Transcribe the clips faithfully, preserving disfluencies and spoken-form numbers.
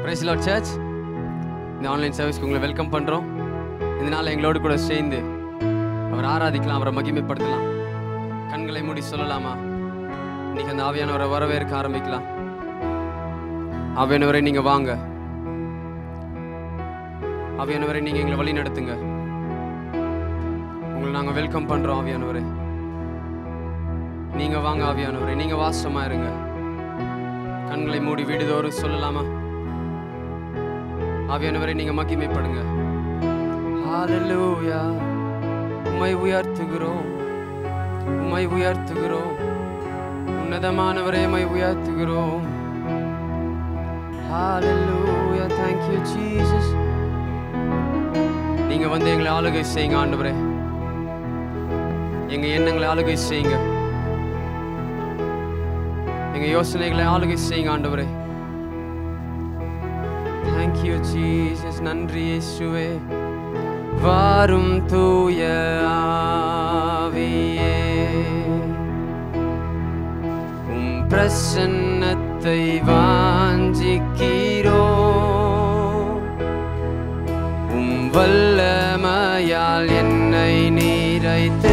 Praise the Lord Church. இந்த online சர்வீஸ்க்கு உங்களை வெல்கம் பண்ணுறோம். இந்த நாள் எங்களோடு கூட சேர்ந்து அவர் ஆராதிக்கலாம், அவரை மகிமைப்படுத்தலாம். கண்களை மூடி சொல்லலாமா? இன்னைக்கு அந்த ஆவியானவரை வரவேற்க ஆரம்பிக்கலாம். ஆவியானவரை நீங்கள் வாங்க, ஆவியானவரை நீங்கள் எங்களை வழி நடத்துங்க. உங்களை நாங்கள் வெல்கம் பண்ணுறோம். ஆவியானவரை நீங்கள் வாங்க, ஆவியானவரை நீங்கள் வாசமாக இருங்க. கண்களை மூடி வீடுதோறும் சொல்லலாமா? ஆவியானவரை நீங்க மகிமைப்படுங்க. ஹalleluya. உம்மை உயர்த்துகிறோம், உம்மை உயர்த்துகிறோம். உன்னதமானவரே உம்மை உயர்த்துகிறோம். ஹalleluya. Thank you Jesus. நீங்க வந்து எங்களை ஆளுகை செய்யுங்க ஆண்டவரே. எங்க எண்ணங்களை ஆளுகை செய்யுங்க, எங்க யோசனைகளை ஆளுகை செய்யுங்க ஆண்டவரே. Thank you Jesus. நன்றி இயேசுவே. வாரும் தூய ஆவியே, உம் பிரசன்னத்தை வாஞ்சிக்கிறோம். உம் வல்லமையால் என்னை நிறைத்து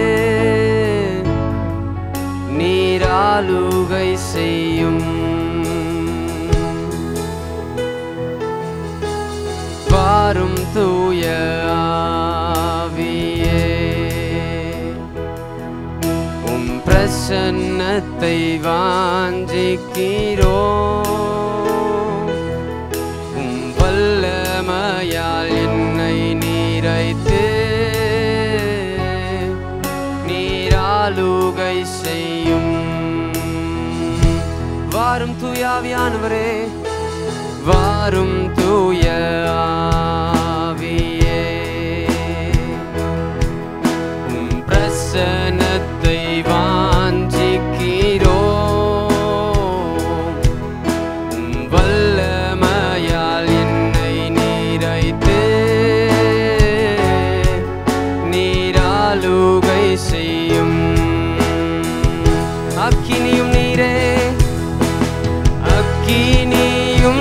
நீராளுகை செய்யும். வாரும் தூய ஆவியே, உம் பிரசன்னத்தை வாஞ்சிக்கிறோம். உம் வல்லமையால் என்னை நிறைத்து நீராளுகை செய்யும். வாரும் தூய ஆவியானவரே, வாரும் தூய ஆவியே, உம் பிரசன்னத்தை வாஞ்சிக்கிறோம். உம் வல்லமையால் என்னை நிறைத்து நீராளுகை செய்யும். அக்கினியும் நீரே, அக்கினியும்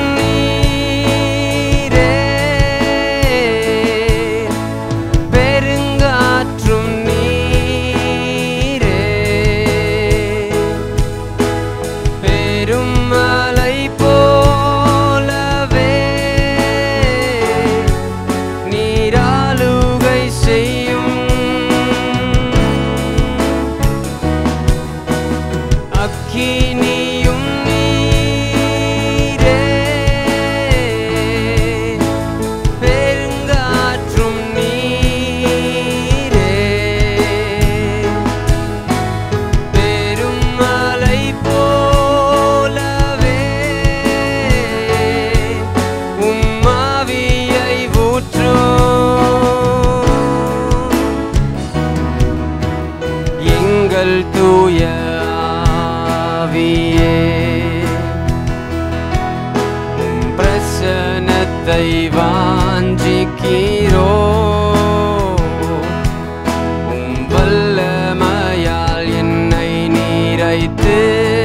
வாஞ்சிக்கிறோம். உம் வல்லமையால் என்னை நிறைத்து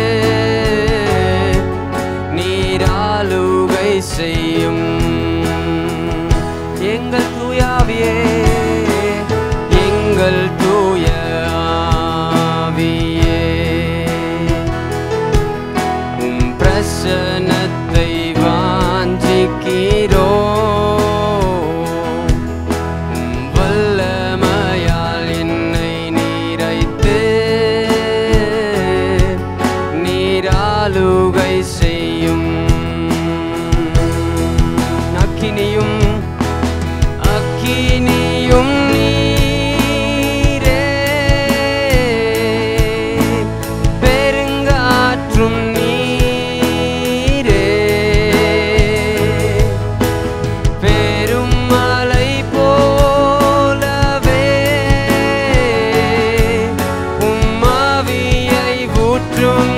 நீராளுகை செய்யும். எங்கள் தூய ஆவியே, எங்கள் தூய ஆவியே, உம் பிரசன்னத்தை வாஞ்சிக்கிறோம். நீராளுகை செய்யும். அக்கினியும் அக்கினியும் நீரே, பெருங்காற்றும் நீரே, பெரும் மலை போலவே உம் ஆவியை ஊற்றும்.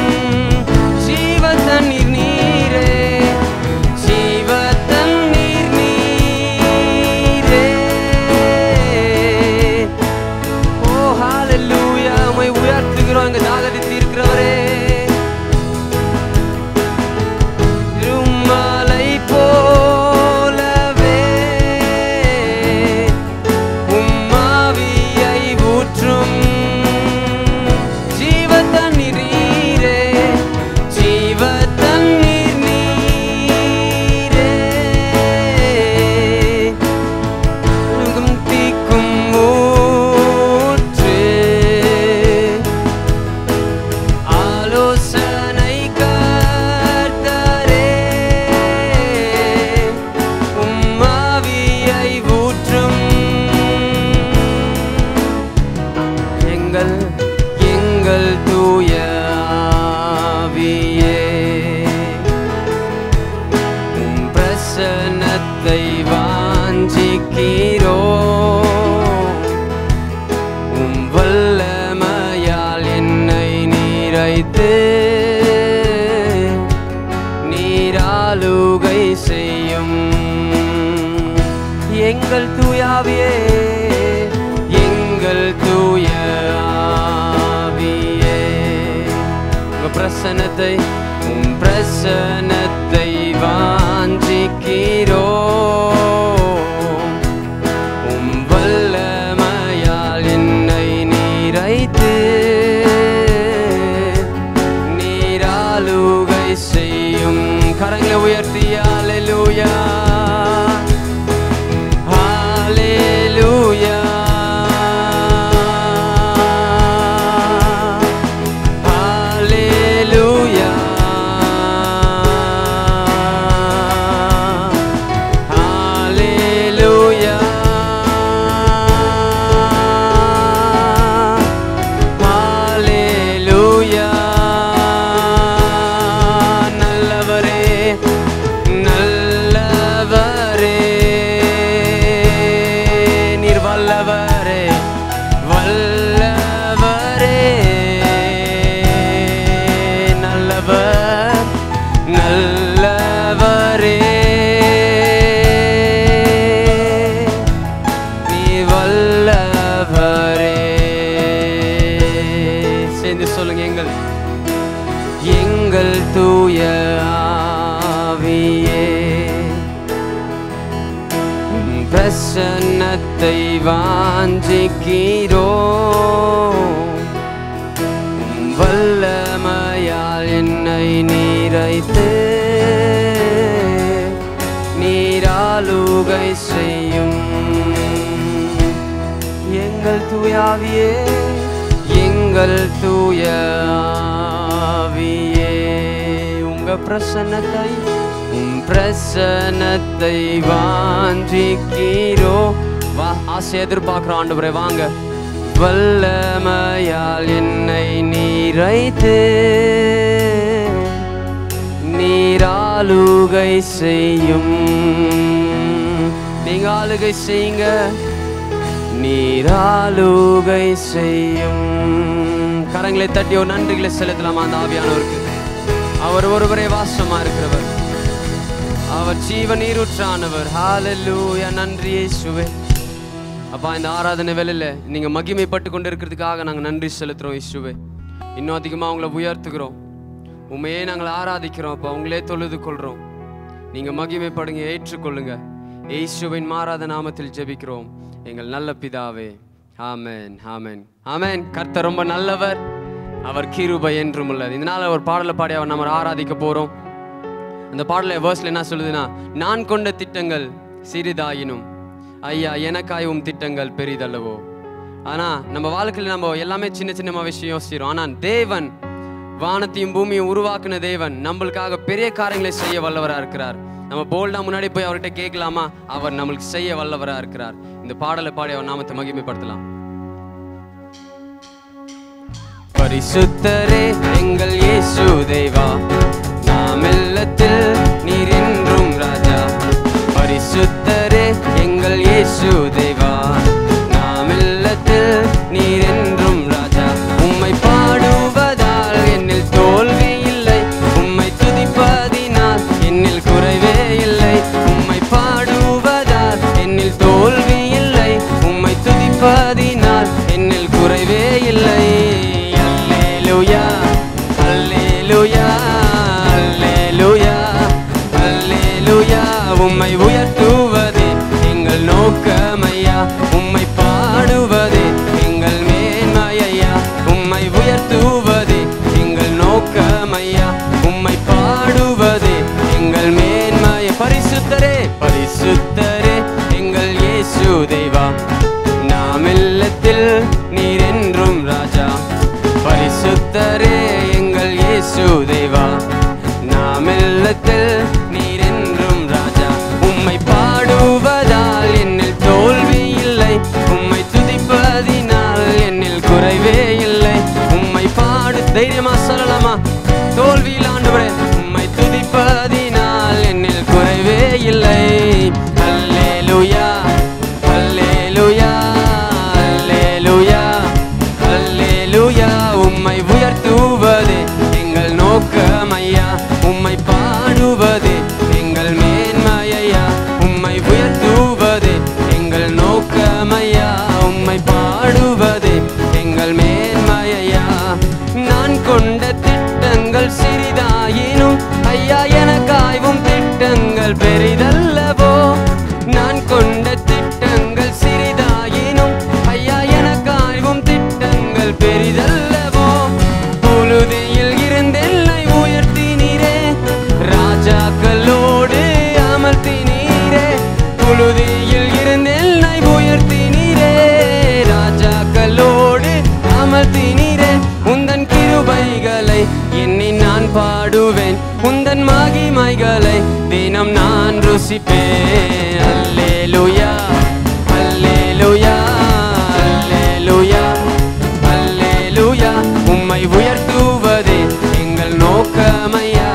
ஜீவ தண்ணீர் நீரே, ஜீவ தண்ணீர் பிரசன்னத்தை வாஞ்சிக்கிறோ உம் வல்லமையால் என்னை நிறைத்து நீராளுகை செய்யும் எங்கள் தூயாவியே எங்கள் தூய ஆவியே உங்க பிரசன்னத்தை உம் பிரசன்னத்தை வாஞ்சிக்கிறோ உம் வல்லமையால் என்னை நிறைத்து நீராளுகை செய்யும் கரங்களை உயர்த்தி அல்லேலூயா அல்லேலூயா அல்லேலூயா அல்லேலூயா அல்லேலூயா நல்லவரே நல்லவரே நீர் வல்லவரே வல்லவரே நல்லவர் நல்லவரே நீ வல்லவரே சேர்ந்து சொல்லுங்க எங்கள் எங்கள் தூய ஆவியே பிரசன்னத்தை வாஞ்சிக்கிறோ வல்லமையால் என்னை நிறைத்து நீராளுகை செய்யும் எங்கள் தூயாவியே எங்கள் தூய ஆவியே உங்க பிரசன்னத்தை உம் பிரசன்னத்தை வாஞ்சிக்கிறோ வா ஆசை எதிர்பார்க்கிறோம் ஆண்டவரே வாங்க வல்லமையால் என்னை நீரைத்து நீராளுகை செய்யும் நீங்க ஆளுகை செய்யுங்க நீராளுகை செய்யும் கரங்களை தட்டி ஒரு நன்றிகளை செலுத்தலாம் அந்த ஆவியானவருக்கு அவர் ஒருவரே வாசமா இருக்கிறவர் அவர் ஜீவ நீரூற்றானவர் ஹல்லேலூயா நன்றி இயேசுவே அப்பா இந்த ஆராதனை வேளையில நீங்க மகிமைப்பட்டு கொண்டு இருக்கிறதுக்காக நாங்க நன்றி செலுத்துறோம் இயேசுவே இன்னும் அதிகமா உங்களை உயர்த்துகிறோம் உண்மையே நாங்கள் ஆராதிக்கிறோம் அப்பா உங்களே தொழுது கொள்றோம் நீங்க மகிமைப்படுங்க ஏற்றுக்கொள்ளுங்க இயேசுவின் மாறாத நாமத்தில் ஜெபிக்கிறோம் எங்கள் நல்ல பிதாவே ஆமென் ஆமென் ஆமென் கர்த்தர் ரொம்ப நல்லவர் அவர் கிருபை என்றும் உள்ளது இதனால ஒரு பாடலை பாடி அவர் நம்ம ஆராதிக்க போறோம் அந்த பாடலை வேர்ஸ்ல என்ன சொல்லுதுன்னா நான் கொண்ட திட்டங்கள் சிறிதாயினும் ஐயா எனக்காயும் திட்டங்கள் பெரிதல்லவோ ஆனா நம்ம வாழ்க்கையில நம்ம எல்லாமே சின்ன சின்னமா விஷயம் யோசிக்கிறோம் ஆனா தேவன் வானத்தையும் பூமியும் உருவாக்குன தேவன் நம்மளுக்காக பெரிய காரியங்களை செய்ய வல்லவரா இருக்கிறார் நம்ம போல்டா முன்னாடி போய் அவர்கிட்ட கேட்கலாமா அவர் நம்மளுக்கு செய்ய வல்லவரா இருக்கிறார் இந்த பாடலை பாடி அவர் நாமத்தை மகிமைப்படுத்தலாம் பரிசுத்தரே எங்கள் இயேசு தேவா நாம் இல்லத்தில் நீர் என்றும் ராஜா பரிசுத்தரே எங்கள் இயேசு தேவா நாம் இல்லத்தில் நீர் என்றும் ராஜா உம்மை பாடுவதால் என்னில் தோல்வி இல்லை உம்மை துதிப்பதினால் என்னில் குறைவே இல்லை உம்மை பாடுவதால் என்னில் தோல்வி இல்லை உம்மை துதிப்பதினால் என்னில் குறைவே இல்லை அல்லேலூயா அல்லேலூயா அல்லேலூயா அல்லேலூயா உம்மை உயர்த்துவதே எங்கள் நோக்கமையா உம்மை பாடுவதே எங்கள் மேன்மையா உம்மை உயர்த்துவதே எங்கள் நோக்கமையா உம்மை பாடுவதே எங்கள் மேன்மைய பரிசுத்தரே பரிசுத்தரே எங்கள் இயேசு தேவா நாம் இல்லத்தில் நீர் என்றும் ராஜா பரிசுத்தரே எங்கள் இயேசு தேவா நாம் இல்லத்தில் நீர் என்றும் ராஜா உம்மை பாடுவதால் என்னில் தோல்வி இல்லை உம்மை துதிப்பதினால் என்னில் குறைவே இல்லை உம்மை பாடு தைரியமா சொல்லலாமா தோல்வியில் ஆண்டவரே உம்மை துதிப்பதினால் என்னில் குறைவே இல்லை எனக்காய்வும் திட்டங்கள் பெரிதல்லவோ நான் கொண்ட திட்டங்கள் சிறிதாயினும் ஐயா எனக்காய்வும் திட்டங்கள் பெரிதல்லவோ புழுதியில் இருந்து என்னை உயர்த்தினீரே ராஜாக்களோடு அமர்த்தினீரே புழுதியில் இருந்து என்னை உயர்த்தினீரே ராஜாக்களோடு அமர்த்தினீரே உந்தன் கிருபைகளை எண்ணி நான் பாடுவேன் உந்தன் மகிமைகளை தினம் நான் ருசிப்பேன் அல்லேலூயா அல்லேலூயா அல்லேலூயா அல்லேலூயா உம்மை உயர்த்துவதே எங்கள் நோக்கமையா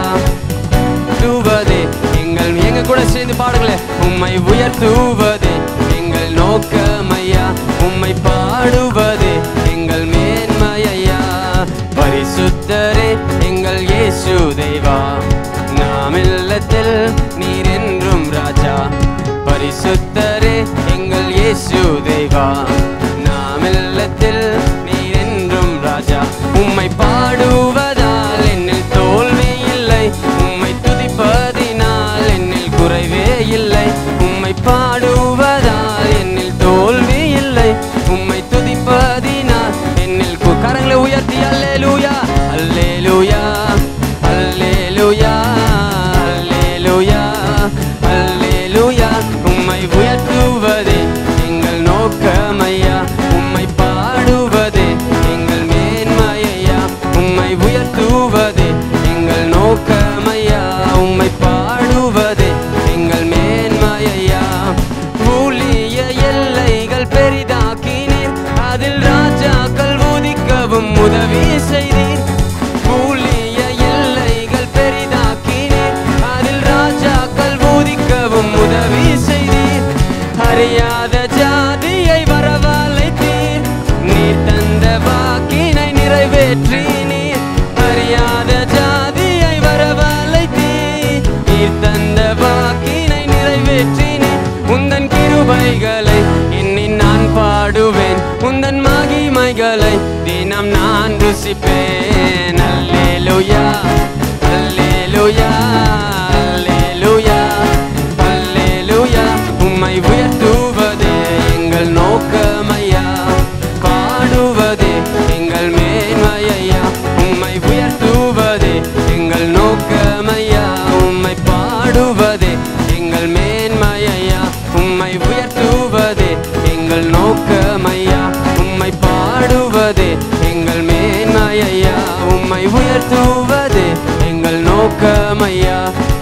துவதே எங்கள் எங்க கூட சேர்ந்து பாடுங்களேன் உம்மை உயர்த்துவதே எங்கள் நோக்கமையா உம்மை பாடுவதே எங்கள் மேன்மையா பரிசுத்தரே எங்கள் இயேசு தேவா நாம் இல்லத்தில் நீர் என்றும் ராஜா பரிசுத்தரே எங்கள் இயேசு தேவா நாம் இல்லத்தில் நீர் என்றும் ராஜா உம்மை பாடுவதால் என்னில் தோல்வி இல்லை உம்மை துதிப்பதினால் என்னில் குறைவே இல்லை உம்மை பாடுவதால் என்னில் தோல்வி இல்லை உம்மை துதிப்பதினால் என்னில் கரங்களை உயர்த்தி அல்லேலூயா அல்லேலூயா அல்லேலூயா அல்லேலூயா அல்லேலூயா உம்மை உயர்த்துவதே எங்கள் நோக்கமையா உம்மை பாடுவதே எங்கள் மேன்மையா உம்மை உயர்த்துவதே எங்கள் நோக்கமையா உம்மை பாடுவதே எங்கள் மேன்மையா ஊழிய எல்லைகள் பெரிதாக்கினீர் அதில் ராஜாக்கள் உதிக்கவும் உதவி செய்தீர் ஊழிய எல்லைகள் பெரிதாக்கினீர் அதில் ராஜாக்கள் உதிக்கவும் உதவி செய்தீர் அறியாத ஜாதியை வரவழைத்தீர் நீர் தந்த வாக்கினை நிறைவேற்றினீர் அறியாத ஜாதியை வரவழைத்தீர் நீர் தந்த வாக்கினை நிறைவேற்றினீர் உந்தன் கிருபைகளை எண்ணி நான் பாடுவேன் உந்தன் மகிமைகளை தினம் நான் ருசிப்பேன் அல்லேலூயா அல்லேலூயா அல்லேலூயா அல்லேலூயா உம்மை உயர்த்துவதே எங்கள் நோக்கமையா பாடுவதே எங்கள் மேன்மையா உம்மை உயர்த்துவதே எங்கள் நோக்கமையா உம்மை பாடுவதே எங்கள் மேன்மையா உம்மை உயர்த்துவதே எங்கள் நோக்கமையா உம்மை பாடுவதே எங்கள் மேன்மையா உம்மை உயர்த்துவதே எங்கள் நோக்கமையா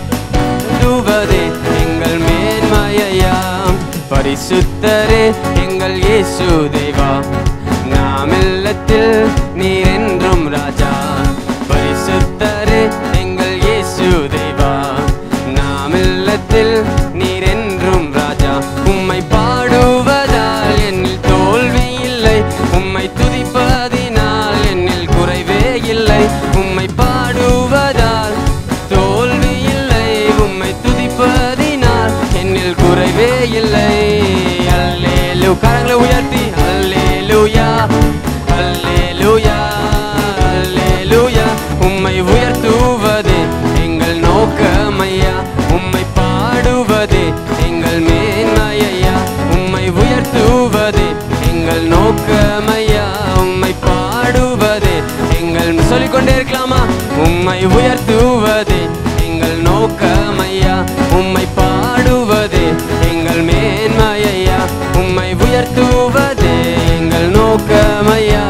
துவதே எங்கள் மேன்மையா பரிசுத்தரே எங்கள் இயேசு தேவா நாம் இல்லத்தில் நீர் என்றும் ராஜா பரிசுத்தரே எங்கள் இயேசு தேவா நாம் இல்லத்தில் நீர் என்றும் ராஜா உம்மை பாடுவதால் என்னில் தோல்வி இல்லை உம்மை துதிப்பதினால் என்னில் குறைவே இல்லை உம்மை பாடுவதால் தோல்வி இல்லை உம்மை துதிப்பதினால் என்னில் குறைவே இல்லை அல்லேலூயா கரங்களை உயர்த்தி அல்லேலூயா அல்லேலூயா அல்லேலூயா உம்மை உயர்த்துவதே எங்கள் நோக்கமையா உம்மை பாடுவதே எங்கள் மேன்மையா உம்மை உயர்த்துவதே எங்கள் நோக்கமையா உம்மை பாடுவதே எங்கள் சொல்லிக்கொண்டே இருக்கலாமா உம்மை உயர்த்துவதே எங்கள் நோக்கமையா உம்மை பாடுவதே எங்கள் மேன்மையா உம்மை உயர்த்துவதே எங்கள் நோக்கமையா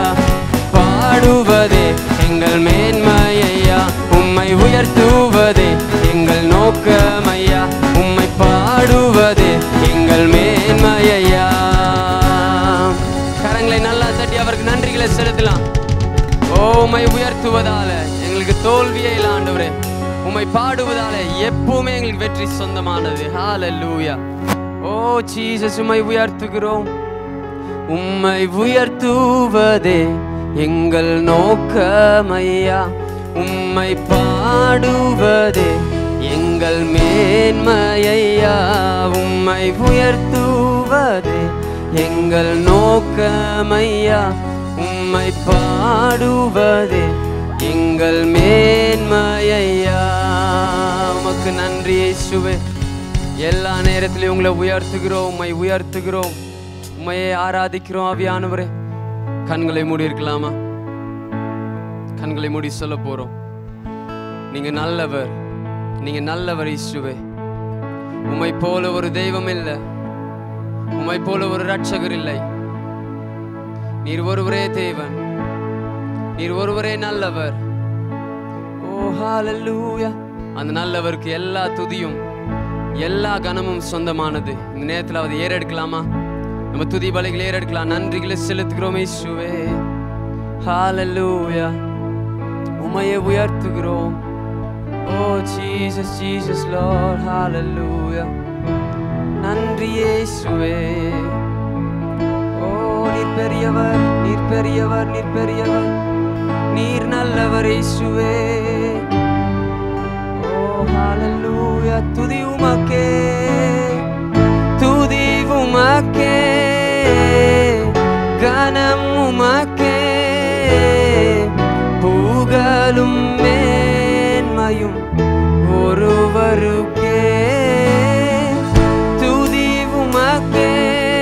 பாடுவதே எங்கள் மேன்மையா உம்மை உயர்த்துவதே எங்கள் நோக்கமையா உம்மை பாடுவதே எங்கள் மேன்மையா கரங்களை நல்லா தட்டி அவருக்கு நன்றிகளை செலுத்தலாம் ஓ உம்மை உயர்த்துவதால எங்களுக்கு தோல்வியே இல்லை ஆண்டவரே உம்மை பாடுவதால எப்பவுமே எங்களுக்கு வெற்றி சொந்தமானது ஹalleluya ஓ ஜீசஸ் உம்மை உயர்த்துகிறோம் உம்மை உயர்த்துவதே எங்கள் நோக்கமையா உம்மை பாடுவதே எங்கள் மேன்மையா உம்மை உயர்த்துவதே எங்கள் நோக்கமையா உம்மை பாடுவதே எங்கள் மேன்மையா உமக்கு உமக்கு நன்றி இயேசுவே. எல்லா நேரத்திலும் உங்களை உயர்த்துகிறோம், உம்மை உயர்த்துகிறோம், உம்மையே ஆராதிக்கிறோம். ஆவியானவரே, கண்களை மூடி இருக்கலாமா? கண்களை மூடி சொல்ல போறோம், நீங்க நல்லவர், நீங்க நல்லவர் இயேசுவே. உம்மை போல ஒரு தெய்வம் இல்லை, உம்மை போல ஒரு ரட்சகர் இல்லை. நீர் ஒருவரே தேவன், நீர் ஒருவரே நல்லவர். ஓ ஹல்லேலூயா. அந்த நல்லவருக்கு எல்லா துதியும் எல்லா கனமும் சொந்தமானது. இந்த நேரத்தில் அதை ஏறெடுக்கலாமா? நம்ம துதி பலிகளை ஏறெடுக்கலாம். நன்றிகளை செலுத்துகிறோம் இயேசுவே. ஹல்லேலூயா. உம்மையே உயர்த்துகிறோம். O Jesus Jesus Lord. Hallelujah. நன்றி இயேசுவே. ஓ நீர் பெரியவர், நீர் பெரியவர், நீர் பெரியவர், நீர் நல்லவர் இயேசுவே. ஓ ஹல்லேலூயா. துதி உமக்கே, துதி உமக்கே, கனம் உமக்கே, புகழும் மேன்மையும் ஒருவருக்கே. துதி உமக்கே,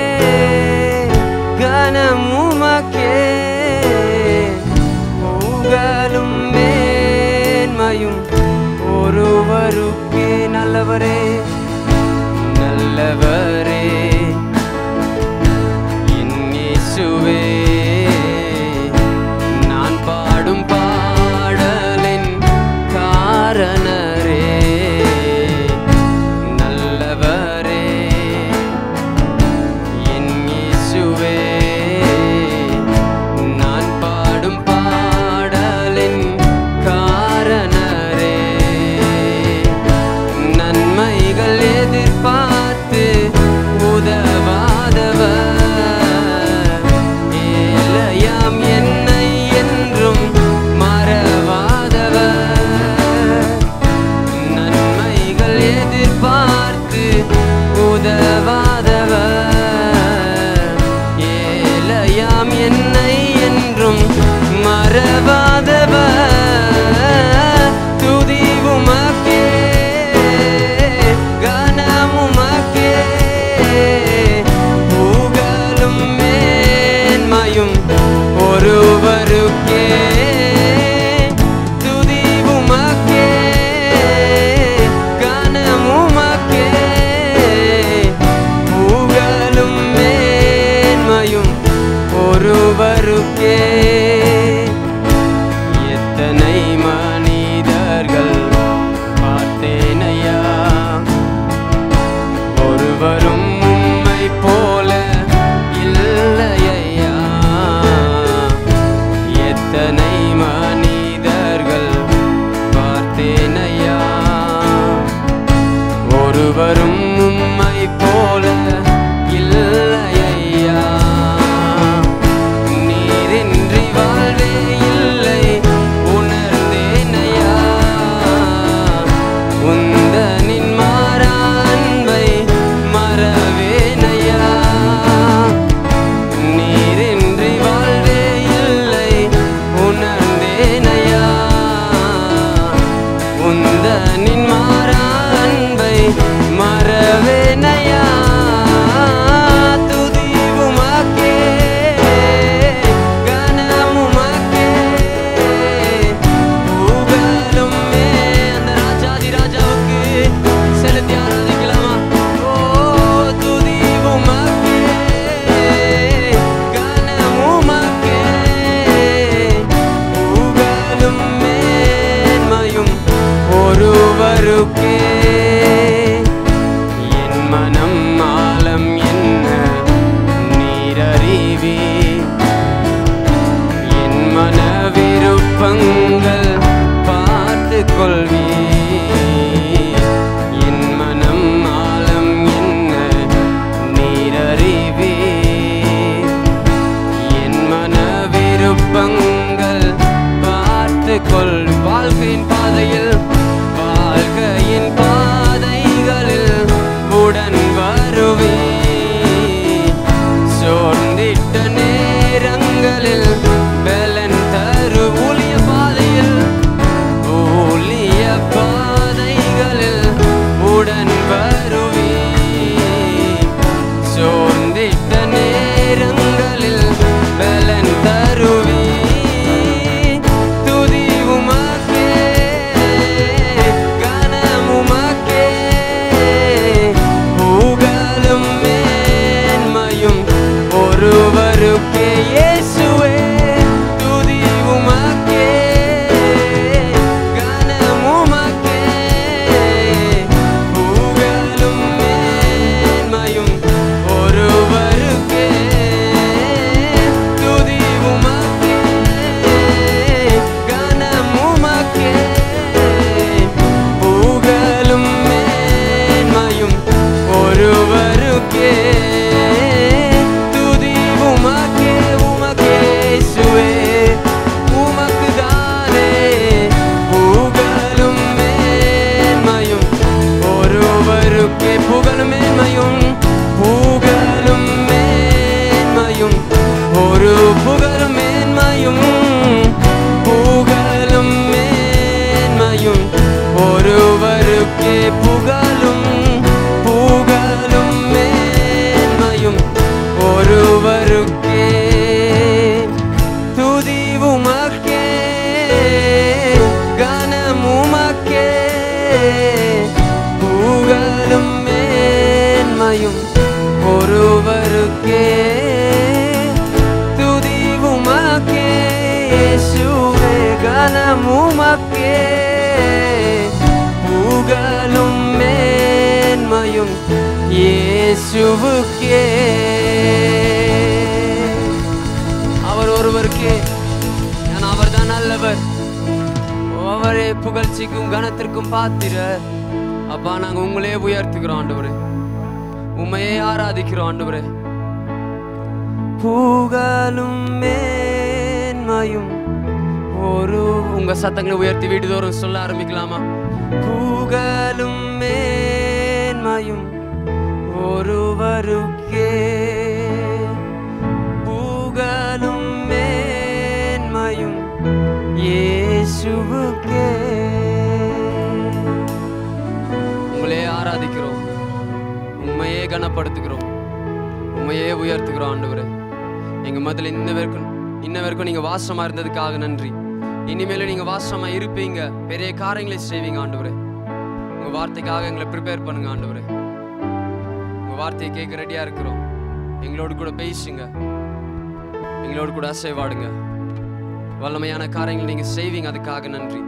கனம் உமக்கே, புகழும் மேன்மையும் ஒருவருக்கே. நல்லவரே, நல்லவரே என் இயேசுவே. நான் பாடும் பாடலின் காரணரே. நல்லவரே என் இயேசுவே. நான் பாடும் பாடலின் காரணரே. நன்மைகள் எதிர்பார்த்து உதவாதவர், ஏழையாம் என்னை என்றும் மறவாதவர். நன்மைகள் எதிர்பார்த்து உதவாதவர், ஏழையாம் என்னை என்றும் மறவாதவர். துதி உமக்கே, கனம் உமக்கே, புகழும் மேன்மையும் ஒருவருக்கே. துதி உமக்கே, கனம் உமக்கே, புகழும் மேன்மையும் ஒருவருக்கே. எத்தனை மனிதர்கள் பார்த்தேனையா, ஒருவரும் உம்மை போல இல்லையா. எத்தனை மனிதர்கள் பார்த்தேனையா, ஒருவரும் உம்மை போல இல்லையா. நீரின்றி வாழ்வே இல்லை உணர்ந்தேனையா. உந்தனின் மாறா அன்பை மறவேனையா. நீரின்றி வாழ்வே இல்லை உணர்ந்தேனையா. உந்தனின் மாறா அன்பை மறவேனையா. துதி உமக்கே, கனம் உமக்கே, புகழும் மே. அந்த ராஜாதி ராஜாவுக்கு செலுத்தி ஆராதிக்கலாமா? ஓ துதி உமக்கே, கனம் உமக்கே, புகழும் மேன்மையும் ஒருவருக்கே. என் மனம் ஆழம் என்ன நீர் அறிவீர். என் மன விருப்பங்கள் பார்த்து கொள்வீர். என் மனம் ஆழம் என்ன நீர் அறிவீர். என் மன விருப்பங்கள் பார்த்து கொள். வாழ்க்கையின் பாதையில், வாழ்க்கையின் ஒருவருக்கே புகழும் புகழும் மேன்மையும் ஒருவருக்கே துதி உமக்கே கனம் உமக்கே புகழும் மேன்மையும் ஒருவருக்கே துதி உமக்கே இயேசுவே கனம் உமக்கே புகழும் மேன்மையும் இயேசுவுக்கே. அவர் ஒருவருக்கே, அவர் தான் நல்லவர், அவரே புகழ்ச்சிக்கும் கனத்திற்கும் பாத்திரர். அப்பா நாங்க உங்களே உயர்த்துக்கிறோம் ஆண்டவரே, உண்மையே ஆராதிக்கிறோம் ஆண்டவரே. புகழும் மேன்மையும் ஒரு உங்க சத்தங்களை உயர்த்தி வீடுதோறும் சொல்ல ஆரம்பிக்கலாமா? புகழும் மேன்மையும் ஒருவருக்கே புகழும் மேன்மையும் இயேசுவுக்கே. உங்களே ஆராதிக்கிறோம், உண்மையே கனப்படுத்துகிறோம், உண்மையே உயர்த்துகிறோம் ஆண்டவரே. எங்க முதல்ல இன்ன வரைக்கும் இன்ன வரைக்கும் நீங்க வாசமா இருந்ததுக்காக நன்றி. இனிமேலும் நீங்க வாசமா இருப்பீங்க, பெரிய காரியங்களை செய்வீங்க ஆண்டவரே. உங்க வார்த்தைக்காக எங்களை ப்ரிப்பேர் பண்ணுங்க ஆண்டவரே. உங்க வார்த்தையை கேட்க ரெடியா இருக்கிறோம். எங்களோடு கூட பேசுங்க, எங்களோடு கூட அசைவாடுங்க. வல்லமையான காரியங்களை நீங்க செய்வீங்க, அதுக்காக நன்றி.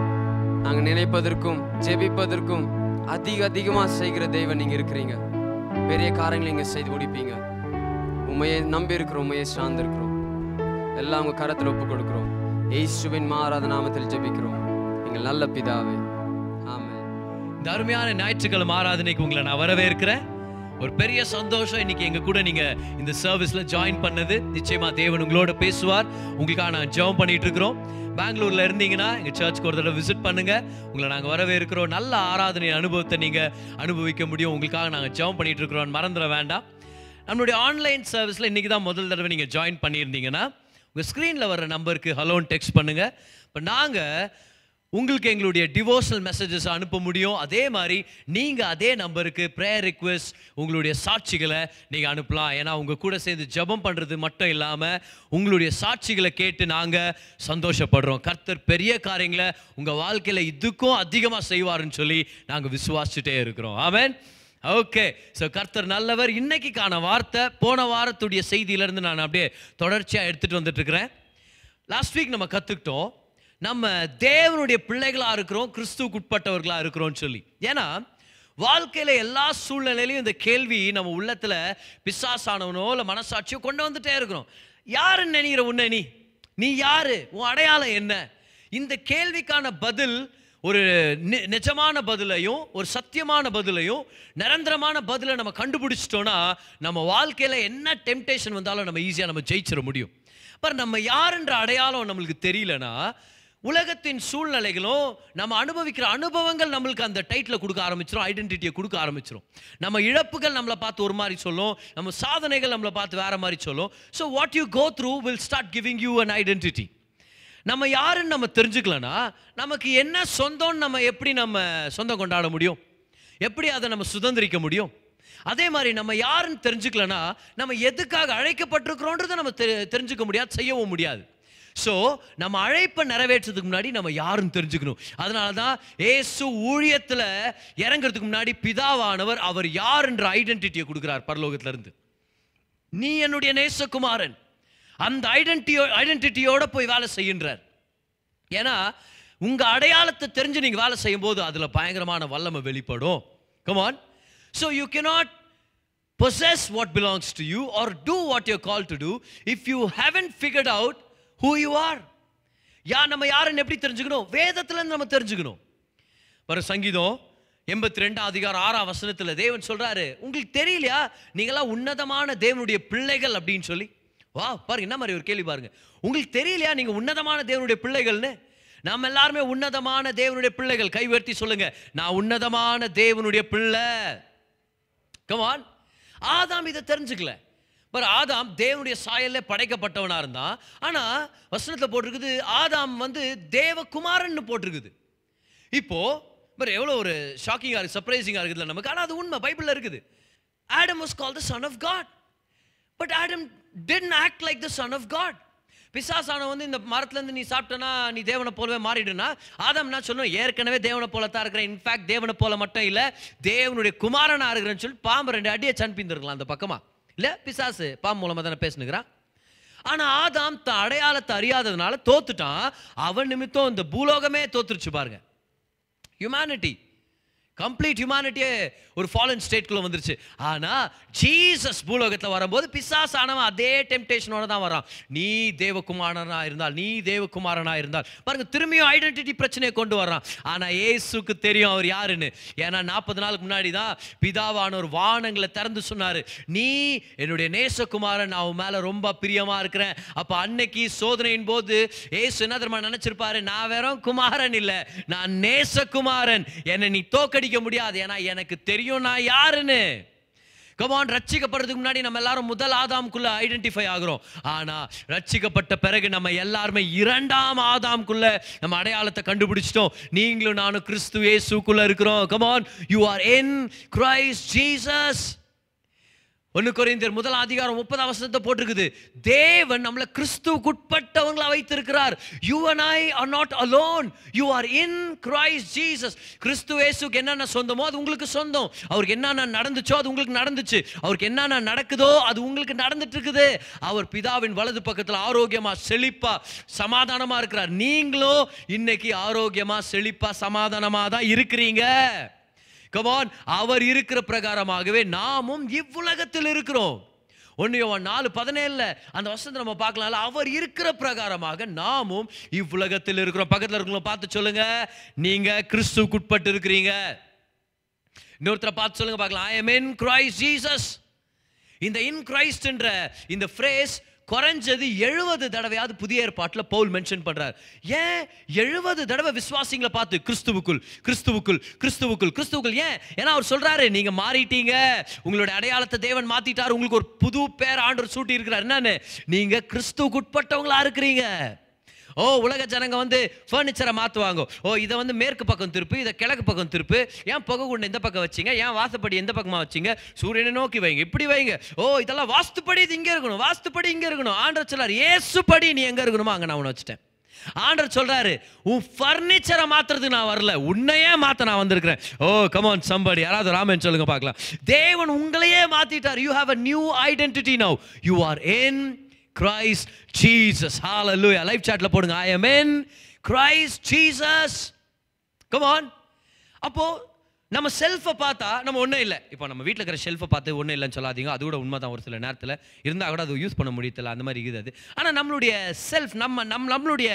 நாங்க நினைப்பதற்கும் ஜெபிப்பதற்கும் அதிக அதிகமா செய்கிற தெய்வம் நீங்க இருக்கிறீங்க. பெரிய காரியங்களை நீங்க செய்து முடிப்பீங்க. உண்மையை நம்பி இருக்கிறோம், உண்மையை சார்ந்து இருக்கிறோம். எல்லாம் உங்க கரத்தில் ஒப்பு கொடுக்கிறோம். இயேசுவின் மாறாத நாமத்தில் ஜெபிக்கிறோம் எங்கள் நல்ல பிதாவே, ஆமென். இந்த அருமையான ஞாயிற்றுக்கிழமை ஆராதனைக்கு உங்களை நான் வரவேற்கிறேன். ஒரு பெரிய சந்தோஷம் இன்னைக்கு எங்க கூட நீங்க இந்த சர்வீஸ்ல ஜாயின் பண்ணது. நிச்சயமா தேவன் உங்களோட பேசுவார். உங்களுக்காக நான் ஜெபம் பண்ணிட்டு இருக்கிறோம். பெங்களூர்ல இருந்தீங்கன்னா எங்க சர்ச்சுக்கு ஒரு தடவை விசிட் பண்ணுங்க. உங்களை நாங்க வரவேற்கிறோம். நல்ல ஆராதனை அனுபவத்தை நீங்க அனுபவிக்க முடியும். உங்களுக்காக நாங்க ஜெபம் பண்ணிட்டு இருக்கிறோம், மறந்துட வேண்டாம். நம்மளுடைய ஆன்லைன் சர்வீஸ்ல இன்னைக்கு தான் முதல் தடவை நீங்க ஜாயின் பண்ணியிருந்தீங்கன்னா உங்கள் ஸ்க்ரீனில் வர நம்பருக்கு ஹலோன்னு டெக்ஸ்ட் பண்ணுங்கள். இப்போ நாங்கள் உங்களுக்கு எங்களுடைய டிவோஷனல் மெசேஜஸ் அனுப்ப முடியும். அதே மாதிரி நீங்கள் அதே நம்பருக்கு ப்ரேயர் ரிக்வெஸ்ட், உங்களுடைய சாட்சிகளை நீங்கள் அனுப்பலாம். ஏன்னா உங்கள் கூட சேர்ந்து ஜெபம் பண்ணுறது மட்டும் இல்லாமல் உங்களுடைய சாட்சிகளை கேட்டு நாங்கள் சந்தோஷப்படுறோம். கர்த்தர் பெரிய காரியங்களை உங்கள் வாழ்க்கையில் இதுக்கும் அதிகமாக செய்வாருன்னு சொல்லி நாங்கள் விசுவாசிச்சுட்டே இருக்கிறோம். ஆமென். ஓகே, ஸோ கர்த்தர் நல்லவர். இன்னைக்கான வார்த்தை போன வாரத்துடைய செய்தியிலேருந்து நான் அப்படியே தொடர்ச்சியாக எடுத்துகிட்டு வந்துட்டு இருக்கிறேன். லாஸ்ட் வீக் நம்ம கற்றுக்கிட்டோம், நம்ம தேவனுடைய பிள்ளைகளாக இருக்கிறோம், கிறிஸ்துவுக்கு உட்பட்டவர்களாக இருக்கிறோம்னு சொல்லி. ஏன்னா வாழ்க்கையில் எல்லா சூழ்நிலையிலையும் இந்த கேள்வி நம்ம உள்ளத்தில் பிசாசானவனோ இல்லை மனசாட்சியோ கொண்டு வந்துட்டே இருக்கிறோம். யாருன்னு நினைக்கிற உன்னை நீ நீ யாரு, உன் அடையாளம் என்ன? இந்த கேள்விக்கான பதில் ஒரு நிஜமான பதிலையும் ஒரு சத்தியமான பதிலையும் நிரந்தரமான பதிலை நம்ம கண்டுபிடிச்சிட்டோம்னா நம்ம வாழ்க்கையில் என்ன டெம்டேஷன் வந்தாலும் நம்ம ஈஸியாக நம்ம ஜெயிச்சிட முடியும். பட் நம்ம யாருன்ற அடையாளம் நம்மளுக்கு தெரியலனா உலகத்தின் சூழ்நிலைகளும் நம்ம அனுபவிக்கிற அனுபவங்கள் நம்மளுக்கு அந்த டைட்டில் கொடுக்க ஆரம்பிச்சிடும், ஐடென்டிட்டியை கொடுக்க ஆரம்பிச்சிடும். நம்ம இழப்புகள் நம்மளை பார்த்து ஒரு மாதிரி சொல்லும், நம்ம சாதனைகள் நம்மளை பார்த்து வேற மாதிரி சொல்லும். So what you go through will start giving you an identity. நம்ம யாருன்னு நம்ம தெரிஞ்சுக்கலனா நமக்கு என்ன சொந்தம்னு நம்ம எப்படி நம்ம சொந்தம் கொண்டாட முடியும், எப்படி அதை நம்ம சுதந்திரிக்க முடியும்? அதே மாதிரி நம்ம யாருன்னு தெரிஞ்சுக்கலனா நம்ம எதுக்காக அழைக்கப்பட்டிருக்கிறோன்றதை நம்ம தெரிஞ்சுக்க முடியாது, செய்யவும் முடியாது. ஸோ நம்ம அழைப்பை நிறைவேற்றதுக்கு முன்னாடி நம்ம யாருன்னு தெரிஞ்சுக்கணும். அதனால தான் ஏசு ஊழியத்தில் இறங்குறதுக்கு முன்னாடி பிதாவானவர் அவர் யாருன்ற ஐடென்டிட்டியை கொடுக்குறார் பரலோகத்திலிருந்து. நீ என்னுடைய நேசகுமாரன், அந்த ஐடென்டிட்டியோ ஐடென்டிட்டியோட போய் வேலை செய்கின்றார். ஏன்னா உங்க அடையாளத்தை தெரிஞ்சு நீங்க வேலை செய்யும் போது அதுல பயங்கரமான வல்லமை வெளிப்படும். Come on. So you cannot possess what belongs to you or do what you're called to do if you haven't figured out who you are. யா நம்ம யாருன்னு எப்படி தெரிஞ்சுக்கணும்? வேதத்துல இருந்து நம்ம தெரிஞ்சுக்கணும். ஒரு சங்கீதம் எண்பத்தி ரெண்டாம் அதிகாரம் ஆறாம் வசனத்துல தேவன் சொல்றாரு, உங்களுக்கு தெரியலையா நீங்களாம் உன்னதமான தேவனுடைய பிள்ளைகள் அப்படின்னு சொல்லி. வா பாருங்க, என்ன மாதிரி ஒரு கேள்வி பாருங்க. உங்களுக்கு தெரியலையா நீங்க உன்னதமான தேவனுடைய பிள்ளைகள்னு? நாம் எல்லாருமே உன்னதமான தேவனுடைய பிள்ளைகள். கை உயர்த்தி சொல்லுங்க, நான் உன்னதமான தேவனுடைய பிள்ளை. Come on. ஆதாம் இதை தெரிஞ்சுக்கல. பட் ஆதாம் தேவனுடைய சாயல்ல படைக்கப்பட்டவனா இருந்தான். ஆனா வசனத்துல போட்டிருக்குது ஆதாம் வந்து தேவகுமாரன் போட்டிருக்குது. இப்போ பட் எவ்வளோ ஒரு ஷாக்கிங்காக இருக்குது, சர்ப்ரைசிங்காக இருக்குதுல்ல நமக்கு. ஆனால் அது உண்மை, பைபிளில் இருக்குது. Adam was called the son of God, but Adam didn't act like the son of God. பிசாசான வந்து இந்த மரத்துலேருந்து நீ சாப்பிட்டனா நீ தேவனை போலவே மாறிடுனா, ஆதாம் என்ன சொல்லணும், ஏற்கனவே தேவனை போல தான் இருக்கிறேன், இன்ஃபேக்ட் தேவனை போல மட்டும் இல்லை தேவனுடைய குமாரனா இருக்கிறேன்னு சொல்லி பாம்பு ரெண்டு அடியை சன்பிந்துருக்கலாம் அந்த பக்கமா. இல்லை, பிசாசு பாம்பு மூலமாக தானே பேசுனுங்கிறான். ஆனால் ஆதாம் த அடையாளத்தை அறியாததுனால தோத்துட்டான். அவன் நிமித்தம் இந்த பூலோகமே தோத்துருச்சு பாருங்க. ஹியூமனிட்டி, கம்ப்ளீட் ஹியூமனிட்டியே ஒரு ஃபாலன் ஸ்டேட்குள்ள வந்துருச்சு. ஆனால் ஜீசஸ் பூலோகத்தில் வரும்போது பிசாஸ் ஆனவன் அதே டெம்டேஷனோட தான் வரான். நீ தேவகுமாரனா இருந்தால், நீ தேவகுமாரனா இருந்தால் பாருங்க, திரும்பியும் ஐடென்டிட்டி பிரச்சனையை கொண்டு வர்றான். ஆனால் ஏசுக்கு தெரியும் அவர் யாருன்னு. ஏன்னா நாற்பது நாளுக்கு முன்னாடி தான் பிதாவான ஒரு வானங்களை திறந்து சொன்னார், நீ என்னுடைய நேசகுமாரன், நான் உன் மேலே ரொம்ப பிரியமா இருக்கிறேன். அப்போ அன்னைக்கு சோதனையின் போது ஏசு என்ன தெரியுமா நினைச்சிருப்பாரு, நான் வெறும் குமாரன் இல்லை, நான் நேசகுமாரன், என்னை நீ தோக்கடிக்க முடியாது, ஏன்னா எனக்கு தெரியும் நான் யாருன்னு. கமான், ரட்சிக்கப்படுறதுக்கு முன்னாடி நம்ம எல்லாரும் முதல் ஆதாம்குள்ள ஐடென்டிஃபை ஆகிறோம். ஆனா ரட்சிக்கப்பட்ட பிறகு நம்ம எல்லாருமே இரண்டாம் ஆதாம்குள்ள நம்ம அடையாளத்தை கண்டுபிடிச்சிட்டோம். நீங்களும் நானும் கிறிஸ்து இயேசுக்குள்ள இருக்கிறோம். Come on, you are in Christ Jesus. ஒன்று கொரிந்தியர் முதல் அதிகாரம் முப்பதாம் வசனத்தை போட்டிருக்குது, தேவன் நம்மளை கிறிஸ்துவுக்குட்பட்டவங்களா வைத்திருக்கிறார். You and I are not alone, you are in Christ Jesus. கிறிஸ்து இயேசுக்கு என்னென்ன சொந்தமோ அது உங்களுக்கு சொந்தம். அவருக்கு என்னென்ன நடந்துச்சோ அது உங்களுக்கு நடந்துச்சு. அவருக்கு என்னென்ன நடக்குதோ அது உங்களுக்கு நடந்துட்டு இருக்குது. அவர் பிதாவின் வலது பக்கத்தில் ஆரோக்கியமா செழிப்பா சமாதானமா இருக்கிறார். நீங்களும் இன்னைக்கு ஆரோக்கியமா செழிப்பா சமாதானமா தான் இருக்கிறீங்க. கமான், அவர் இருக்கிற பிரகாரமாகவே நாமும் இவ்வுலகத்தில் இருக்கிறோம். ஒன்று யோவான் நாலு பதினேழுல அந்த வசனத்தை நம்ம பார்க்கலாம். அவர் இருக்கிற பிரகாரமாக நாமும் இவ்வுலகத்தில் இருக்கிறோம். பக்கத்தில் இருக்கிறவங்க பார்த்து சொல்லுங்க, நீங்க கிறிஸ்துவுக்குட்பட்டு இருக்கிறீங்க. இன்னொருத்தரை பார்த்து சொல்லுங்க பார்க்கலாம், ஐ am in Christ Jesus. இந்த இன் கிரைஸ்ட் என்ற இந்த ஃப்ரேஸ் குறைஞ்சது எழுபது தடவையாவது புதிய ஏற்பாட்டில் பவுல் மென்ஷன் பண்றார். ஏன் எழுபது தடவை விசுவாசிங்களை பார்த்து கிறிஸ்துவுக்குள் கிறிஸ்துவுக்குள் கிறிஸ்துவுக்குள் கிறிஸ்துவுக்குள்? ஏன்? ஏன்னா அவர் சொல்றாரு, நீங்க மாறிட்டீங்க, உங்களுடைய அடையாளத்தை தேவன் மாத்திட்டார், உங்களுக்கு ஒரு புது பேர் ஆண்டவர் சூட்டி இருக்கிறார். என்னன்னு? நீங்க கிறிஸ்துவுக்கு உட்பட்டவங்களா இருக்கிறீங்க. ஓ, உலக ஜனங்க வந்து ஃபர்னிச்சரை மாற்றுவாங்க. ஓ, இதை வந்து மேற்கு பக்கம் திருப்பு, இதை கிழக்கு பக்கம் திருப்பு, ஏன் புகை குண்டை இந்த பக்கம் வச்சிங்க, ஏன் வாசப்படி எந்த பக்கமாக வச்சிங்க, சூரியனை நோக்கி வைங்க, இப்படி வைங்க. ஓ, இதெல்லாம் வாஸ்துப்படி இது இங்கே இருக்கணும், வாஸ்துப்படி இங்கே இருக்கணும். ஆண்டவர் சொல்றாரு, ஏசுப்படி நீ எங்கே இருக்கணுமோ அங்கே நான் உன்னை வச்சுட்டேன். ஆண்டவர் சொல்றாரு, உன் ஃபர்னிச்சரை மாத்துறதுக்கு நான் வரல, உன்னையே மாத்த நான் வந்திருக்கிறேன். ஓ கமான் சம்படி, யாராவது ராமன் சொல்லுங்க பார்க்கலாம். தேவன் உங்களையே மாத்திட்டார். You have a new identity now. You are in Christ Jesus. Hallelujah. Live சாட்ல போடுங்க, I am in Christ Jesus. Come on. அப்போ நம்ம செல்ஃபை பார்த்தா நம்ம ஒன்றும் இல்லை. இப்போ நம்ம வீட்டில் இருக்கிற ஷெல்ஃபை பார்த்து ஒன்றும் இல்லைன்னு சொல்லாதீங்க, அது கூட உண்மை தான். ஒரு சில நேரத்தில் இருந்தால் கூட அது யூஸ் பண்ண முடியல, அந்த மாதிரி இருக்குது அது. ஆனால் நம்மளுடைய செல்ஃப், நம்ம நம் நம்மளுடைய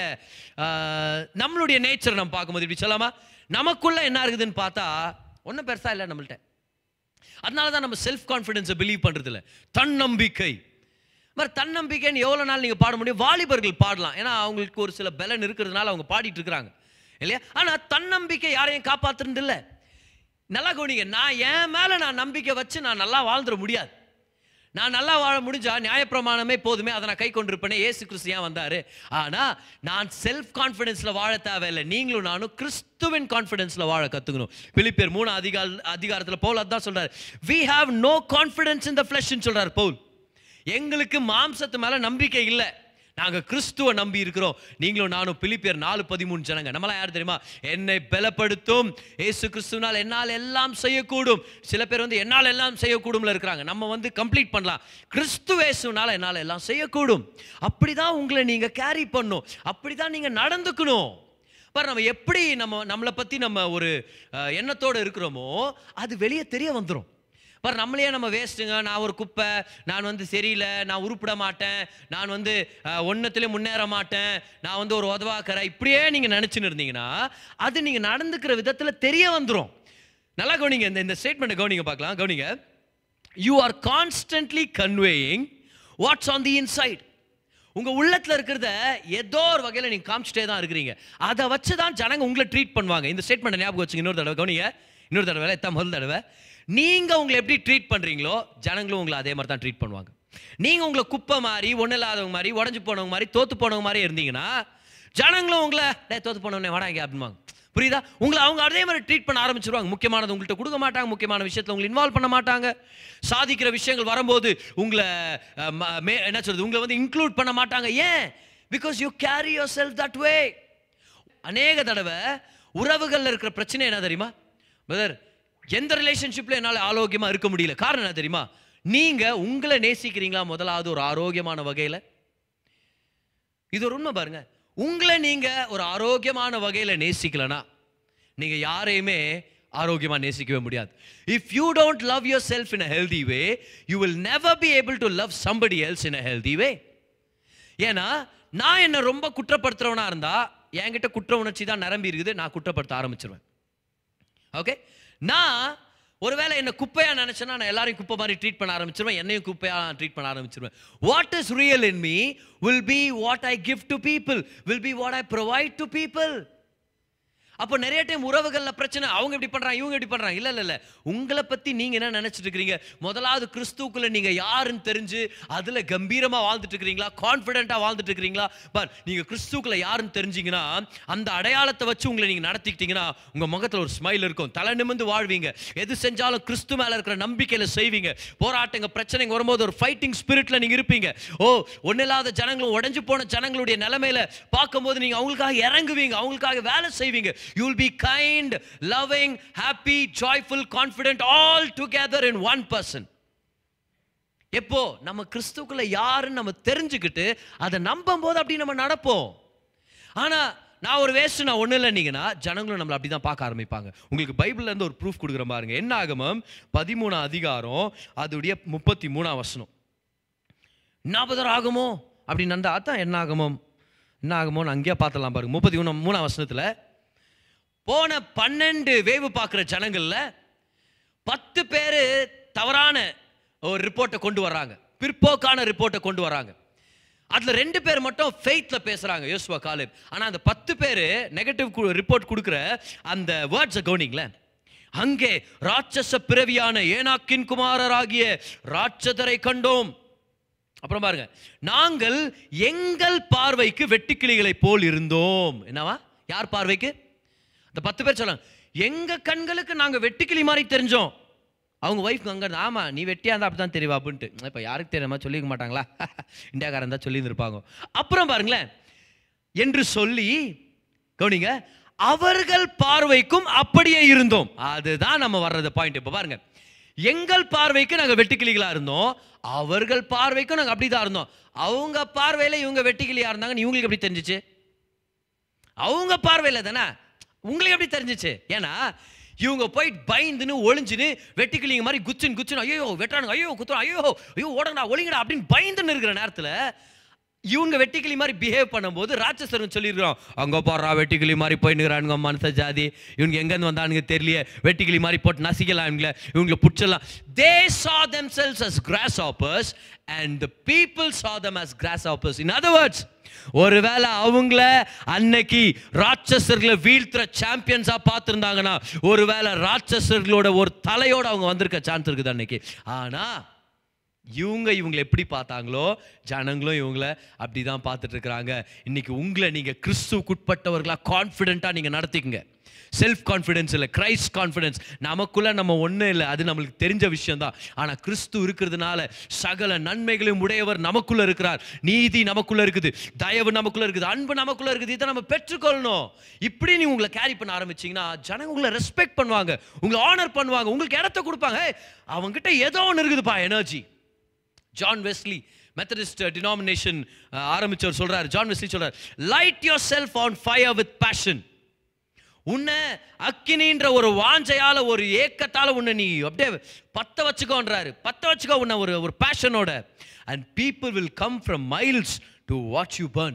நம்மளுடைய நேச்சர் நம்ம பார்க்கும்போது இப்படி சொல்லாமா, நமக்குள்ளே என்ன இருக்குதுன்னு பார்த்தா ஒன்றும் பெருசாக இல்லை நம்மள்கிட்ட. அதனால தான் நம்ம செல்ஃப் கான்ஃபிடென்ஸை பிலீவ் பண்ணுறது இல்லை. தன்னம்பிக்கை மாதிரி தன்னம்பிக்கைன்னு எவ்வளோ நாள் நீங்கள் பாட முடியும்? வாலிபர்கள் பாடலாம், ஏன்னா அவங்களுக்கு ஒரு சில பலன் இருக்கிறதுனால அவங்க பாடிட்டு இருக்கிறாங்க இல்லையா? ஆனால் தன்னம்பிக்கை யாரையும் காப்பாற்றுறது இல்லை. நல்லா கவனிங்க, நான் என் மேலே நான் நம்பிக்கை வச்சு நான் நல்லா வாழ்ந்துட முடியாது. நான் நல்லா வாழ முடிஞ்சா நியாயப்பிரமாணமே போதுமே, அதை நான் கை கொண்டிருப்பேனே. ஏசு கிறிஸ்து ஏன் வந்தார்? ஆனால் நான் செல்ஃப் கான்ஃபிடென்ஸில் வாழ தேவையில்லை. நீங்களும் நானும் கிறிஸ்துவின் கான்ஃபிடென்ஸில் வாழ கற்றுக்கணும். பிலிப்பியர் மூணு அதிகார அதிகாரத்தில் பவுல் அதான் சொல்கிறார், we have no confidence in the flesh ன்னு சொல்கிறார் பவுல். எங்களுக்கு மாம்சத்து மேலே நம்பிக்கை இல்லை, நாங்கள் கிறிஸ்துவை நம்பி இருக்கிறோம். நீங்களும் நானும் பிலிப்பியர் நாலு பதிமூணு ஜனங்க. நம்மளாம் யார் தெரியுமா? என்னை பலப்படுத்தும் ஏசு கிறிஸ்துவினால் என்னால் எல்லாம் செய்யக்கூடும். சில பேர் வந்து என்னால் எல்லாம் செய்யக்கூடும்ல இருக்கிறாங்க. நம்ம வந்து கம்ப்ளீட் பண்ணலாம், கிறிஸ்து இயேசுவினால் என்னால் எல்லாம் செய்யக்கூடும். அப்படிதான் உங்களை நீங்கள் கேரி பண்ணும், அப்படிதான் நீங்கள் நடந்துக்கணும். பாரு, நம்ம எப்படி நம்ம நம்மளை பற்றி நம்ம ஒரு எண்ணத்தோடு இருக்கிறோமோ அது வெளியே தெரிய வந்துடும். பாரு, நம்மளையே நம்ம வேஸ்ட்டுங்க, நான் ஒரு குப்பை, நான் வந்து சரியில்லை, நான் உருப்பிட மாட்டேன், நான் வந்து ஒன்றத்துலேயும் முன்னேற மாட்டேன், நான் வந்து ஒரு உதவாக்கரை, இப்படியே நீங்கள் நினச்சின்னு இருந்தீங்கன்னா அது நீங்கள் நடந்துக்கிற விதத்தில் தெரிய வந்துடும். நல்லா கவனிங்க, இந்த இந்த ஸ்டேட்மெண்ட்டை கவனிங்க பார்க்கலாம். கவனிங்க, you are constantly conveying what's on the inside. உங்கள் உள்ளத்தில் இருக்கிறத ஏதோ ஒரு வகையில் நீங்கள் காமிச்சிட்டே தான் இருக்கிறீங்க. அதை வச்சு தான் ஜனங்க உங்களை ட்ரீட் பண்ணுவாங்க. இந்த ஸ்டேட்மெண்ட்டை ஞாபகம் வச்சுங்க. இன்னொரு தடவை கவனிங்க, இன்னொரு தடவை எத்தான் முதல் தடவை. நீங்கள் உங்களை எப்படி ட்ரீட் பண்ணுறீங்களோ ஜனங்களும் உங்களை அதே மாதிரி தான் ட்ரீட் பண்ணுவாங்க. நீங்கள் உங்களை குப்பை மாதிரி, ஒன்றும் இல்லாதவங்க மாதிரி, உடஞ்சி போனவங்க மாதிரி, தோற்று போனவங்க மாதிரி இருந்தீங்கன்னா ஜனங்களும் உங்களை டே தோற்று போனவனே வாடாங்க அப்படின்வாங்க. புரியுதா? உங்களை அவங்க அதே மாதிரி ட்ரீட் பண்ண ஆரம்பிச்சிருவாங்க. முக்கியமானது உங்கள்கிட்ட கொடுக்க மாட்டாங்க, முக்கியமான விஷயத்தில் உங்களை இன்வால்வ் பண்ண மாட்டாங்க, சாதிக்கிற விஷயங்கள் வரும்போது உங்களை என்ன சொல்றது உங்களை வந்து இன்க்ளூட் பண்ண மாட்டாங்க. ஏன்? Because you carry yourself that way. அநேக தடவை உறவுகளில் இருக்கிற பிரச்சனை என்ன தெரியுமா பிரதர்? எந்த ரிலேஷன்ஷிப்ல என்னால் ஆரோக்கியமா இருக்க முடியல. காரணம் என்ன தெரியுமா? நீங்க உங்களை நேசிக்கிறீங்களா முதலாவது ஒரு ஆரோக்கியமான வகையில்? இது ஒரு உண்மை பாருங்க. உங்களை நீங்க ஒரு ஆரோக்கியமான வகையில் நேசிக்கலனா நீங்க யாரையுமே ஆரோக்கியமா நேசிக்கவே முடியாது. If you don't love yourself in a healthy way, you will never be able to love somebody else in a healthy way. ஏன்னா நான் என்ன ரொம்ப குற்றப்படுத்துறவனா இருந்தா என்கிட்ட குற்ற உணர்ச்சி தான் நிரம்பி இருக்குது, நான் குற்றப்படுத்த ஆரம்பிச்சிருவேன். ஓகே, நான் ஒருவேளை என்ன குப்பையா நினைச்சேன்னா நான் எல்லாரையும் குப்பை மாதிரி ட்ரீட் பண்ண ஆரம்பிச்சிருவேன், என்னையும் குப்பையா ட்ரீட் பண்ண ஆரம்பிச்சிருவேன். What is real in me will be what I give to people, will be what I provide to people. அப்போ நிறைய டைம் உறவுகளில் பிரச்சனை, அவங்க இப்படி பண்றாங்க இவங்க இப்படி பண்றாங்க. இல்ல இல்ல இல்ல உங்களை பத்தி நீங்க என்ன நினைச்சிட்டு இருக்கிறீங்க? முதலாவது கிறிஸ்துக்குள்ள நீங்க யாருன்னு தெரிஞ்சு அதுல கம்பீரமா வாழ்ந்துட்டு இருக்கிறீங்களா, கான்ஃபிடென்ட்டா வாழ்ந்துட்டு இருக்கிறீங்களா? பட் நீங்க கிறிஸ்துக்குள்ள யாருன்னு தெரிஞ்சீங்கன்னா அந்த அடையாளத்தை வச்சு உங்களை நீங்க நடத்திக்கிட்டீங்கன்னா உங்க முகத்துல ஒரு ஸ்மைல் இருக்கும், தலை நிமிர்ந்து வாழ்வீங்க, எது செஞ்சாலும் கிறிஸ்து மேல இருக்கிற நம்பிக்கையில செய்வீங்க. போராட்டங்க பிரச்சனைங்க வரும்போது ஒரு ஃபைட்டிங் ஸ்பிரிட்ல நீங்க இருப்பீங்க. ஓ ஒன்னில்லாத ஜனங்களும் உடைஞ்சு போன ஜனங்களுடைய நிலைமையில பார்க்கும்போது நீங்க அவங்களுக்காக இறங்குவீங்க, அவங்களுக்காக வேலை செய்வீங்க. You will be kind, loving, happy, joyful, confident, all together in one person. எப்போ நம்ம கிறிஸ்துக்குள்ள யாருன்னு நம்ம தெரிஞ்சுக்கிட்டு அதை நம்பும் போது அப்படி நம்ம நடப்போம். ஆனா நான் ஒரு வேஸ்ட், நான் ஒண்ணு இல்லைன்னீங்கன்னா ஜனங்களும் நம்மளை அப்படிதான் பார்க்க ஆரம்பிப்பாங்க. உங்களுக்கு பைபிள்ல இருந்து ஒரு ப்ரூஃப் கொடுக்குற பாருங்க. என்னாகமம் பதிமூணாம் அதிகாரம் அதோடைய முப்பத்தி மூணாம் வசனம். நாற்பதர் ஆகுமோ அப்படின்னு நந்தா அதான் என்னாகமம் என்னாகமோன்னு அங்கேயே பார்த்தலாம் பாருங்க. முப்பத்தி மூணு மூணாம் வசனத்துல போன பன்னெண்டு வேவு பார்க்குற ஜனங்கள்ல பத்து பேர் தவறான ஒரு ரிப்போர்ட்டை கொண்டு வர்றாங்க, பிற்போக்கான ரிப்போர்ட்டை கொண்டு வராங்க. அதுல ரெண்டு பேர் மட்டும் ஃபெய்த்ல பேசுறாங்க, யோசுவா காலேப். ஆனா அந்த பத்து பேர் நெகட்டிவ் ரிப்போர்ட் கொடுக்குற அந்த வேர்ட்ஸை கவனிங்களேன். அங்கே ராட்சச பிறவியான ஏனாக்கின் குமாரராகிய ராட்சதரை கண்டோம். அப்புறம் பாருங்க, நாங்கள் எங்கள் பார்வைக்கு வெட்டுக்கிளிகளை போல் இருந்தோம். என்னவா? யார் பார்வைக்கு? இந்த பத்து பேர் சொல்றாங்க, எங்க கண்களுக்கு நாங்க வெட்டுக்கிளி மாதிரி தெரிஞ்சோம். அவங்க ஒய்ஃப்க்கு அங்க ஆமா நீ வெட்டியா இருந்தா அப்படிதான் தெரியவா அப்படின்ட்டு. இப்ப யாருக்கு தெரியாம சொல்லிக்க மாட்டாங்களா? இந்தியாக்காரன் தான் சொல்லி இருந்திருப்பாங்க. அப்புறம் பாருங்களேன், என்று சொல்லி கவனிங்க, அவர்கள் பார்வைக்கும் அப்படியே இருந்தோம். அதுதான் நம்ம வர்றது பாயிண்ட். இப்ப பாருங்க, எங்கள் பார்வைக்கு நாங்க வெட்டுக்கிளிகளா இருந்தோம், அவர்கள் பார்வைக்கும் நாங்க அப்படிதான் இருந்தோம். அவங்க பார்வையில இவங்க வெட்டுக்கிளியா இருந்தாங்க, இவங்களுக்கு எப்படி தெரிஞ்சிச்சு? அவங்க பார்வையில தானே, உங்களுக்கு எப்படி தெரிஞ்சிச்சு? ஏன்னா இவங்க போயிட்டு பயந்துன்னு ஒளிஞ்சுன்னு வெட்டுக்கிளிங்க மாதிரி குச்சின் குச்சின் ஐயோ வெட்டானுங்க, ஐயோ குத்துறோம், ஐயோ ஐயோ ஓடங்கடா ஒளிங்கடா அப்படின்னு பயந்துன்னு இருக்கிற நேரத்தில் இவங்க வெட்டிக்கிளி மாதிரி பிஹேவ் பண்ணும்போது ராட்சசர்னு சொல்லியிருக்கிறோம், அங்கே போடுறா வெட்டிக்கிளி மாதிரி போயின்னுக்கிறானுங்க மனுஷ ஜாதி, இவங்க எங்கேருந்து வந்தானுங்க தெரியலையே, வெட்டிக்கிளி மாதிரி போட்டு நசிக்கலாம் இவங்கள, இவங்களை பிடிச்சிடலாம். They saw themselves as grasshoppers and the people saw them as grasshoppers. In other words, ஒருவேளை அவங்கள அன்னைக்கு ராட்சசர்களை வீழ்த்துற சாம்பியன்ஸா பார்த்திருந்தாங்கன்னா ஒருவேளை ராட்சசர்களோட ஒரு தலையோட அவங்க வந்திருக்க சான்ஸ் இருக்குது அன்னைக்கு. ஆனா இவங்க இவங்களை எப்படி பார்த்தாங்களோ ஜனங்களும் இவங்களை அப்படிதான் பார்த்துட்டு இருக்கிறாங்க. இன்னைக்கு உங்களை நீங்க கிறிஸ்துவுக்குட்பட்டவர்களா கான்ஃபிடென்ட்டா நீங்க நடத்திக்கங்க. செல்ஃப் கான்ஃபிடன்ஸ் இல்லை, கிரைஸ்ட் கான்ஃபிடன்ஸ். நமக்குள்ள நம்ம ஒன்றும் இல்லை, அது நம்மளுக்கு தெரிஞ்ச விஷயம் தான். ஆனால் கிறிஸ்து இருக்கிறதுனால சகல நன்மைகளையும் உடையவர் நமக்குள்ள இருக்கிறார். நீதி நமக்குள்ள இருக்குது, தயவு நமக்குள்ள இருக்குது, அன்பு நமக்குள்ள இருக்குது. இதை நம்ம பெற்றுக்கொள்ளணும். இப்படி நீ உங்களை கேரி பண்ண ஆரம்பிச்சிங்கன்னா ஜனங்க உங்களை ரெஸ்பெக்ட் பண்ணுவாங்க, உங்களை ஆனர் பண்ணுவாங்க, உங்களுக்கு இடத்த கொடுப்பாங்க. அவங்ககிட்ட ஏதோ ஒன்று இருக்குதுப்பா, energy. John Wesley Methodist denomination ஆரம்பிச்சவர் சொல்றாரு, ஜான் வெஸ்லி சொல்றாரு, light yourself on fire with passion. உன்னை அக்கினின்ற ஒரு வாஞ்சையால ஒரு ஏக்கத்தால உன்னை நீ அப்படியே பத்த வச்சுக்கோன்றாரு. பத்த வச்சுக்கோ உன்னை ஒரு ஒரு பேஷனோட. and people will come from miles to watch you burn.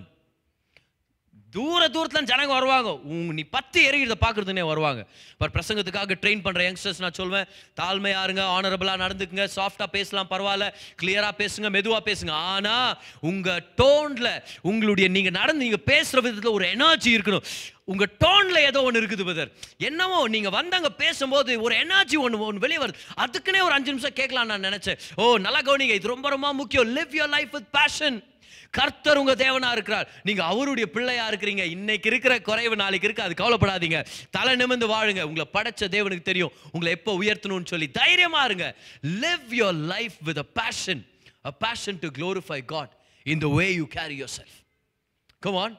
தூர தூரத்துல ஜனங்க வருவாங்க, நீ பத்து எரிகிறத பார்க்கறதுனே வருவாங்க. பர் பிரசங்கத்துக்காக ட்ரெயின் பண்ற யங்ஸ்டர்ஸ் நான் சொல்வேன், தாழ்மையா இருங்க, ஆனரபிளா நடந்துக்குங்க, சாஃப்டா பேசலாம் பரவாயில்ல, கிளியரா பேசுங்க, மெதுவா பேசுங்க. ஆனா உங்க டோன்ல, உங்களுடைய நீங்க நடந்து நீங்க பேசுற விதத்துல ஒரு எனர்ஜி இருக்கணும். உங்க டோன்ல ஏதோ ஒன்று இருக்குது பிரதர். என்னவோ நீங்க வந்தாங்க பேசும்போது ஒரு எனர்ஜி ஒன்று ஒன்று வெளியே வருது. அதுக்குன்னே ஒரு அஞ்சு நிமிஷம் கேட்கலாம் நான் நினைச்சேன். ஓ நல்லா கவனிங்க, இது ரொம்ப ரொம்ப முக்கியம். Live your life with passion. கர்த்தர் உங்க தேவனா இருக்கிறார். நீங்க அவருடைய பிள்ளையா இருக்கிறீங்க. இன்னைக்கு இருக்கிற குறைவு நாளைக்கு இருக்கு, அது கவலைப்படாதீங்க. தலை நிமிர்ந்து வாழுங்க. உங்களை படைச்ச தேவனுக்கு தெரியும் உங்களை எப்போ உயர்த்தணும்னு சொல்லி தைரியமா இருங்க. Live your life with a passion, a passion to glorify God in the way you carry yourself. Come on.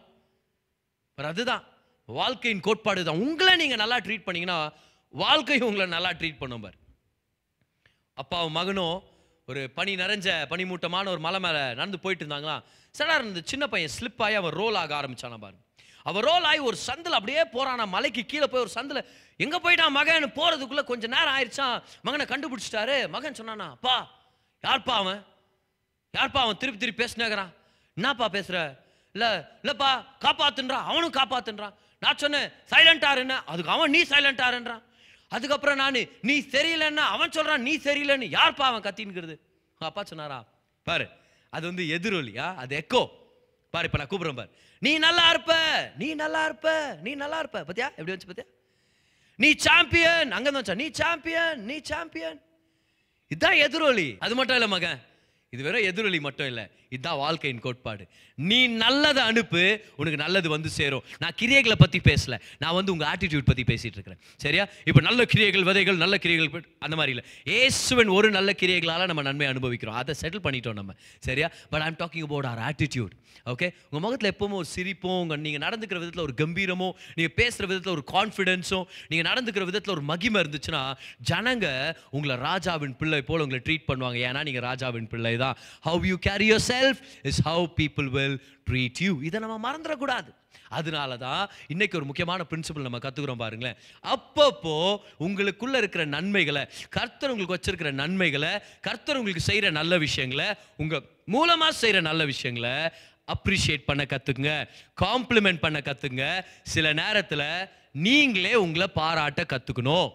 அதுதான் வாழ்க்கையின் கோட்பாடு தான். உங்களை நீங்க நல்லா ட்ரீட் பண்ணீங்கன்னா வாழ்க்கையும் உங்களை நல்லா ட்ரீட் பண்ணும் பார். அப்பாவும் மகனும் ஒரு பனி நிறைஞ்ச பனிமூட்டமான ஒரு மலை மேலே நடந்து போயிட்டு இருந்தாங்களா. சடார் இந்த சின்ன பையன் ஸ்லிப் ஆகி அவன் ரோல் ஆக ஆரம்பிச்சானா பாரு. அவன் ரோல் ஆகி ஒரு சந்தில் அப்படியே போறானா, மலைக்கு கீழே போய் ஒரு சந்தில் எங்கே போயிட்டான் மகன். போகிறதுக்குள்ளே கொஞ்சம் நேரம் ஆயிடுச்சான். மகனை கண்டுபிடிச்சிட்டாரு. மகன் சொன்னானா, அப்பா யார்ப்பா அவன், யார்ப்பா அவன் திருப்பி திருப்பி பேசினேங்கிறான். என்னப்பா பேசுகிற? இல்லை இல்லைப்பா காப்பாத்துன்றான். அவனும் காப்பாத்துன்றான். நான் சொன்னேன் சைலண்டாருன்னு, அதுக்கு அவன் நீ சைலண்டாருன்றான். அதுக்கப்புறம் நான் நீ சரியில்லைன்னா அவன் சொல்றான் நீ சரியில்லைன்னு. யார்ப்பா அவன் கத்தின்னுக்கிறது? அப்பா சொன்னாரா பாரு, அது வந்து எதிரொலியா, அது எக்கோ பாரு. இப்ப நான் கூப்பிடுறேன் பாரு, நீ நல்லா இருப்ப, நீ நல்லா இருப்ப, நீ நல்லா இருப்ப. பத்தியா எப்படி வச்சு பத்தியா? நீ சாம்பியன். அங்க வச்சா நீ சாம்பியன், நீ சாம்பியன். இதுதான் எதிரொலி. அது மட்டும் இல்ல மகன், இது வெறும் எதிரொலி மட்டும் இல்லை, இதுதான் வாழ்க்கையின் கோட்பாடு. நீ நல்லதை அனுப்பு, உனக்கு நல்லது வந்து சேரும். நான் கிரியைகளை பற்றி பேசல, நான் வந்து உங்கள் ஆட்டிடியூட் பற்றி பேசிகிட்டு இருக்கிறேன். சரியா? இப்போ நல்ல கிரியைகள் விதைகள், நல்ல கிரியைகள் அந்த மாதிரி இல்லை. இயேசுவின் ஒரு நல்ல கிரியைகளால் நம்ம நன்மை அனுபவிக்கிறோம், அதை செட்டில் பண்ணிட்டோம் நம்ம. சரியா? But I'm talking about our attitude. Okay, உங்கள் முகத்தில் எப்பவும் ஒரு சிரிப்பும், உங்கள் நீங்கள் நடந்துக்கிற விதத்தில் ஒரு கம்பீரமோ, நீங்கள் பேசுகிற விதத்தில் ஒரு கான்ஃபிடென்ஸும், நீங்கள் நடந்துக்கிற விதத்தில் ஒரு மகிமை இருந்துச்சுன்னா ஜனங்க உங்களை ராஜாவின் பிள்ளை போல் உங்களை ட்ரீட் பண்ணுவாங்க. ஏன்னா நீங்கள் ராஜாவின் பிள்ளை தான். How you carry yourself is how people will treat you. இதை நம்ம மறந்துடக்கூடாது. அதனால தான் இன்னைக்கு ஒரு முக்கியமான பிரின்சிபல் நம்ம கற்றுக்குறோம் பாருங்களேன். அப்பப்போ உங்களுக்குள்ள இருக்கிற நன்மைகளை, கர்த்தர் உங்களுக்கு வச்சிருக்கிற நன்மைகளை, கர்த்தர் உங்களுக்கு செய்கிற நல்ல விஷயங்களை, உங்கள் மூலமாக செய்கிற நல்ல விஷயங்களை அப்ரிஷியேட் பண்ண கற்றுக்குங்க, காம்ப்ளிமெண்ட் பண்ண கற்றுங்க. சில நேரத்தில் நீங்களே உங்களை பாராட்ட கற்றுக்கணும்.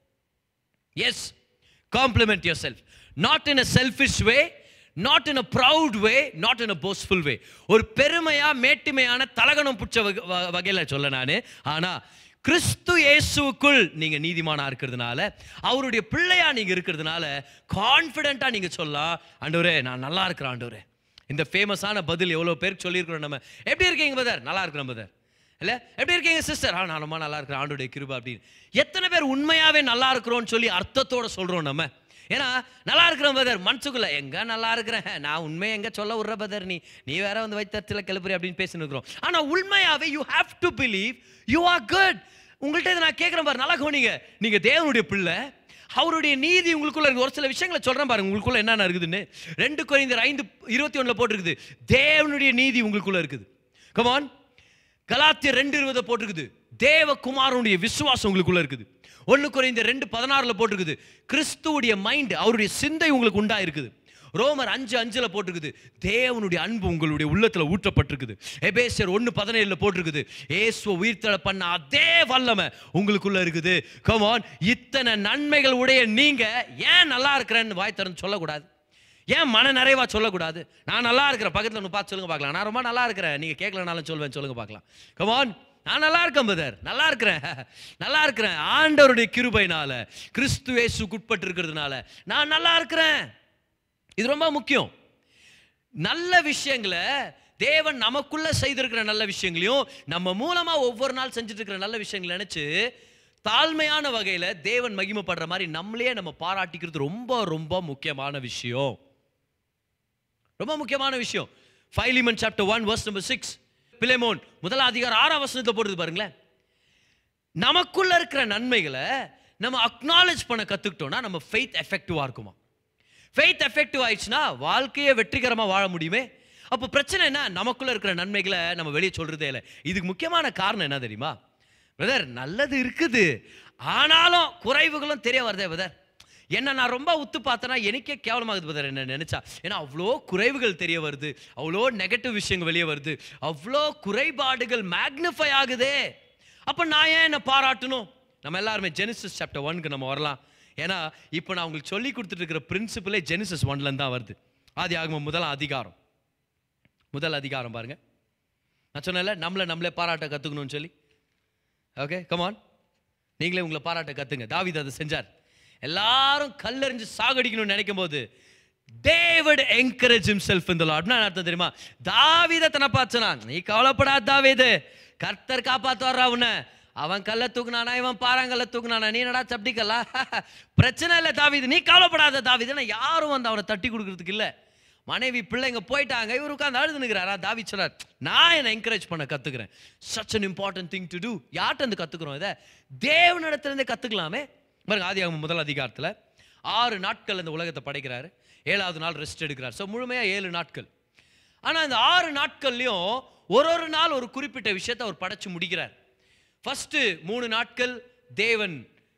Yes, compliment yourself, not in a selfish way, not in a proud way, not in a boastful way. ஒரு பெருமையா மேட்டிமையான தலகணம் புடிச்ச வகையில சொல்ல நானு. ஆனா கிறிஸ்து இயேசுவுக்குள் நீங்க நீதிமானா இருக்கிறதுனால, அவருடைய பிள்ளையா நீங்க இருக்கிறதுனால கான்ஃபிடென்ட்டா நீங்க சொல்லலாம், ஆண்டவரே நான் நல்லா இருக்கிறேன் ஆண்டவரே. இந்த ஃபேமஸான பதில் எவ்வளோ பேருக்கு சொல்லியிருக்கிறோம் நம்ம. எப்படி இருக்கீங்க பதர்? நல்லா இருக்கிறேன் பதர். இல்லை எப்படி இருக்கீங்க சிஸ்டர்? ஆ நான் ரொம்ப நல்லா இருக்கிறேன் ஆண்டோடைய கிருபை அப்படின்னு. எத்தனை பேர் உண்மையாவே நல்லா இருக்கிறோன்னு சொல்லி அர்த்தத்தோட சொல்றோம் நம்ம? ஏன்னா நல்லா இருக்கிறேன் பதர், மனசுக்குள்ள எங்க நல்லா இருக்கிறேன், நான் உண்மையை எங்க சொல்ல விடுற பதர், நீ நீ வேற வந்து வைத்தத்தில் கிளப்புறி அப்படின்னு பேசின்னு இருக்கிறோம். ஆனா உண்மையாவே you have to believe you are good. உங்கள்கிட்ட நான் கேட்குறேன் பாரு, நல்லா கவனிங்க. நீங்க தேவனுடைய பிள்ளை, அவருடைய நீதி உங்களுக்குள்ள இருக்கு. ஒரு சில விஷயங்களை சொல்றேன் பாருங்க உங்களுக்குள்ள என்னென்ன இருக்குதுன்னு. ரெண்டு கொரிந்தியர் ஐந்து இருபத்தி ஒண்ணுல போட்டிருக்குது, தேவனுடைய நீதி உங்களுக்குள்ள இருக்குது. கமான். கலாத்தியர் ரெண்டு இருபது போட்டிருக்குது, தேவகுமாரனுடைய விசுவாசம் உங்களுக்குள்ள இருக்குது. ஒன்று கொரிந்தியர் ரெண்டு பதினாறுல போட்டிருக்குது, கிறிஸ்துவுடைய மைண்ட், அவருடைய சிந்தை உங்களுக்கு உண்டா இருக்குது. ரோமர் அஞ்சு அஞ்சுல போட்டிருக்குது, தேவனுடைய அன்பு உங்களுடைய உள்ளத்துல ஊற்றப்பட்டிருக்குது. எபேசியர் ஒன்று பதினேழுல போட்டிருக்குது, இயேசுவை உயிர்த்தெழ பண்ண அதே வல்லமை உங்களுக்குள்ள இருக்குது. Come on. இத்தனை நன்மைகள் உடைய நீங்க ஏன் நல்லா இருக்கிறேன்னு வாய் திறந்து சொல்லக்கூடாது? ஏன் மன நிறைவா சொல்லக்கூடாது? நான் நல்லா இருக்கிறேன், பக்கத்தில் ஒன்று பார்த்து சொல்லுங்க பார்க்கலாம். நான் ரொம்ப நல்லா இருக்கிறேன், நீங்க கேட்கலனாலும் சொல்லுவேன், சொல்லுங்க பார்க்கலாம். Come on. நான் நல்லா இருக்கேன் பதர், நல்லா இருக்கிறேன், நல்லா இருக்கிறேன். ஆண்டவருடைய கிருபையினால, கிறிஸ்து இயேசுவுக்கு உட்பட்டு இருக்கிறதுனால நான் நல்லா இருக்கிறேன். இது ரொம்ப முக்கியம். நல்ல விஷயங்களை, தேவன் நமக்குள்ள செய்திருக்கிற நல்ல விஷயங்களையும், நம்ம மூலமா ஒவ்வொரு நாள் செஞ்சுட்டு இருக்கிற நல்ல விஷயங்களை நினைச்சு தாழ்மையான வகையில தேவன் மகிமைப்படுற மாதிரி நம்மளே நம்ம பாராட்டிக்கிறது ரொம்ப ரொம்ப முக்கியமான விஷயம். ரொம்ப முக்கியமான விஷயம். Philemon chapter one verse number six. Philemon முதல் அதிகாரம் ஆறாம் வசனத்தை போடுறது பாருங்களேன். நமக்குள்ள இருக்கிற நன்மைகளை நம்ம அக்னாலேஜ் பண்ண கத்துக்கிட்டோம்னா நம்ம ஃபெய்த் எஃபெக்டிவா இருக்குமா? ஃபெய்த் எஃபெக்டிவ் ஆயிடுச்சுன்னா வாழ்க்கையை வெற்றிகரமா வாழ முடியுமே. அப்போ பிரச்சனை என்ன? நமக்குள்ள இருக்கிற நன்மைகளை நம்ம வெளியே சொல்றதே இல்லை. இதுக்கு முக்கியமான காரணம் என்ன தெரியுமா பிரதர்? நல்லது இருக்குது, ஆனாலும் குறைவுகளும் தெரிய வருதே பிரதர். என்ன நான் ரொம்ப உத்து பார்த்தேன்னா எனக்கே கேவலமாகுது பதர் என்ன நினைச்சா. ஏன்னா அவ்வளோ குறைவுகள் தெரிய வருது, அவ்வளோ நெகட்டிவ் விஷயங்கள் வெளியே வருது, அவ்வளோ குறைபாடுகள் மேக்னிஃபை ஆகுதே. அப்போ நான் ஏன் என்ன பாராட்டணும்? நம்ம எல்லாருமே ஜெனிசிஸ் சாப்டர் ஒன்க்கு நம்ம வரலாம். ஏன்னா இப்போ நான் உங்களுக்கு சொல்லி கொடுத்துட்டு இருக்கிற பிரின்சிபலே ஜெனிசிஸ் ஒன்லேருந்து தான் வருது. ஆதி ஆகமம் முதலாம் அதிகாரம், முதல் அதிகாரம் பாருங்க. நான் சொன்னேன்ல நம்மளை நம்மளே பாராட்ட கற்றுக்கணும்னு சொல்லி. ஓகே கமான், நீங்களே உங்களை பாராட்ட கற்றுங்க. தாவீது அதை செஞ்சார். எல்லாரும் கல்லறிஞ்சு சாகடிக்கணும்னு நினைக்கும் போது David encourage himself in the Lord. என்ன அர்த்தம் தெரியுமா? தாவீதை தன்னை பார்த்து சொன்னான், நீ கவலைப்படாத தாவீது, கர்த்தர் காப்பாத்துவாரா உன்னை. அவன் கல்ல தூக்குனானா, இவன் பாறாங்கல்ல தூக்குனானா, நீ என்னடா சப்டிக்கல்லா, பிரச்சனை இல்லை தாவீது, நீ கவலைப்படாத தாவீது. யாரும் வந்து அவனை தட்டி கொடுக்கறதுக்கு இல்லை. மனைவி பிள்ளைங்க போயிட்டாங்க, இவர் உட்காந்து அழுதுனுக்கிறாரா. தாவீது சொன்னார், நான் என்னை என்கரேஜ் பண்ண கத்துக்கிறேன். Such an important thing to do. யார்கிட்ட இருந்து கத்துக்கிறோம் இதை? தேவனிடத்திலிருந்தே கத்துக்கலாமே. பாருங்க, ஆதியாகமம் முதல் அதிகாரத்தில் ஆறு நாட்கள் இந்த உலகத்தை படைக்கிறாரு, ஏழாவது நாள் ரெஸ்ட் எடுக்கிறார். ஸோ முழுமையா ஏழு நாட்கள். ஆனால் இந்த ஆறு நாட்கள்லையும் ஒரு ஒரு நாள் ஒரு குறிப்பிட்ட விஷயத்தை அவர் படைச்சு முடிக்கிறார். ஃபர்ஸ்ட் மூணு நாட்கள் தேவன்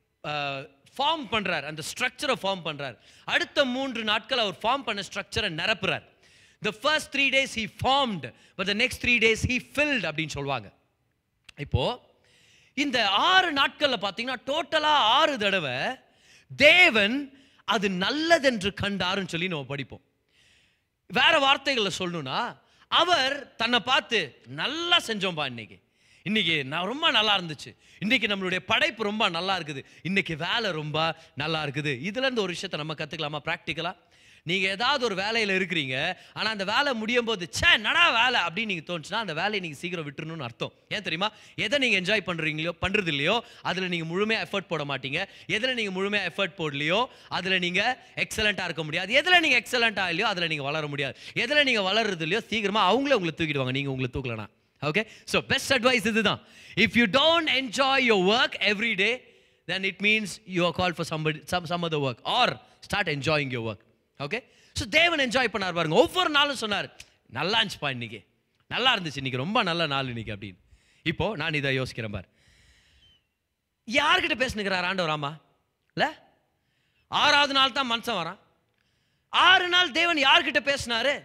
ஃபார்ம் பண்றார், அந்த ஸ்ட்ரக்சரை ஃபார்ம் பண்றார். அடுத்த மூன்று நாட்கள் அவர் ஃபார்ம் பண்ண ஸ்ட்ரக்சரை நிரப்புறார். The first three days he formed, but the next three days he filled அப்படின்னு சொல்லுவாங்க. இப்போ இந்த ஆறு நாட்கள்ல பார்த்தீங்கன்னா டோட்டலா ஆறு தடவை தேவன் அது நல்லதென்று கண்டாருன்னு சொல்லி நம்ம படிப்போம். வேற வார்த்தைகளை சொல்லணும்னா, அவர் தன்னை பார்த்து நல்லா செஞ்சோம்பா, இன்னைக்கு இன்னைக்கு நான் ரொம்ப நல்லா இருந்துச்சு, இன்னைக்கு நம்மளுடைய படைப்பு ரொம்ப நல்லா இருக்குது, இன்னைக்கு வேலை ரொம்ப நல்லா இருக்குது. இதுல இருந்து ஒரு விஷயத்தை நம்ம கத்துக்கலாமா ப்ராக்டிக்கலா? நீங்க ஏதாவது ஒரு வேலையில இருக்கிறீங்க, ஆனா அந்த வேலை முடியும் போது சே நடா வேலை அப்படின்னு நீங்க தோணுச்சுன்னா அந்த வேலையை நீங்க சீக்கிரம் விட்டுறணும்னு அர்த்தம். ஏன் தெரியுமா? எதை நீங்க என்ஜாய் பண்றீங்களோ பண்றது இல்லையோ அதுல நீங்க முழுமையா எஃபர்ட் போட மாட்டீங்க. எதுல நீங்க முழுமையா எஃபர்ட் போடலையோ அதுல நீங்க எக்ஸலண்டா இருக்க முடியாது. எதுல நீங்க எக்ஸலண்டா இல்லையோ அதுல நீங்க வளர முடியாது. எதுல நீங்க வளர்றது இல்லையோ சீக்கிரமா அவங்களே உங்களை தூக்கிடுவாங்க, நீங்க உங்களை தூக்கலனா. Okay, so best advice இதுதான். If you don't enjoy your work every day, then it means you are called for somebody some some other work, or start enjoying your work. Okay, so தேவன் enjoy பண்ணார் பாருங்க. ஒவ்வொரு நாளும் சொன்னார், நல்லா இருந்துச்சுப்பா இன்னைக்கு, நல்லா இருந்துச்சு இன்னைக்கு, ரொம்ப நல்ல நாள் இன்னைக்கு அப்படின்னு. இப்போ நான் இதை யோசிக்கிறேன் பார், யார்கிட்ட பேசுனுக்கிறார் ஆண்டவர்? ஆமா இல்ல, ஆறாவது நாள் தான் மனுஷன் வரான். ஆறு நாள் தேவன் யார்கிட்ட பேசினாரு?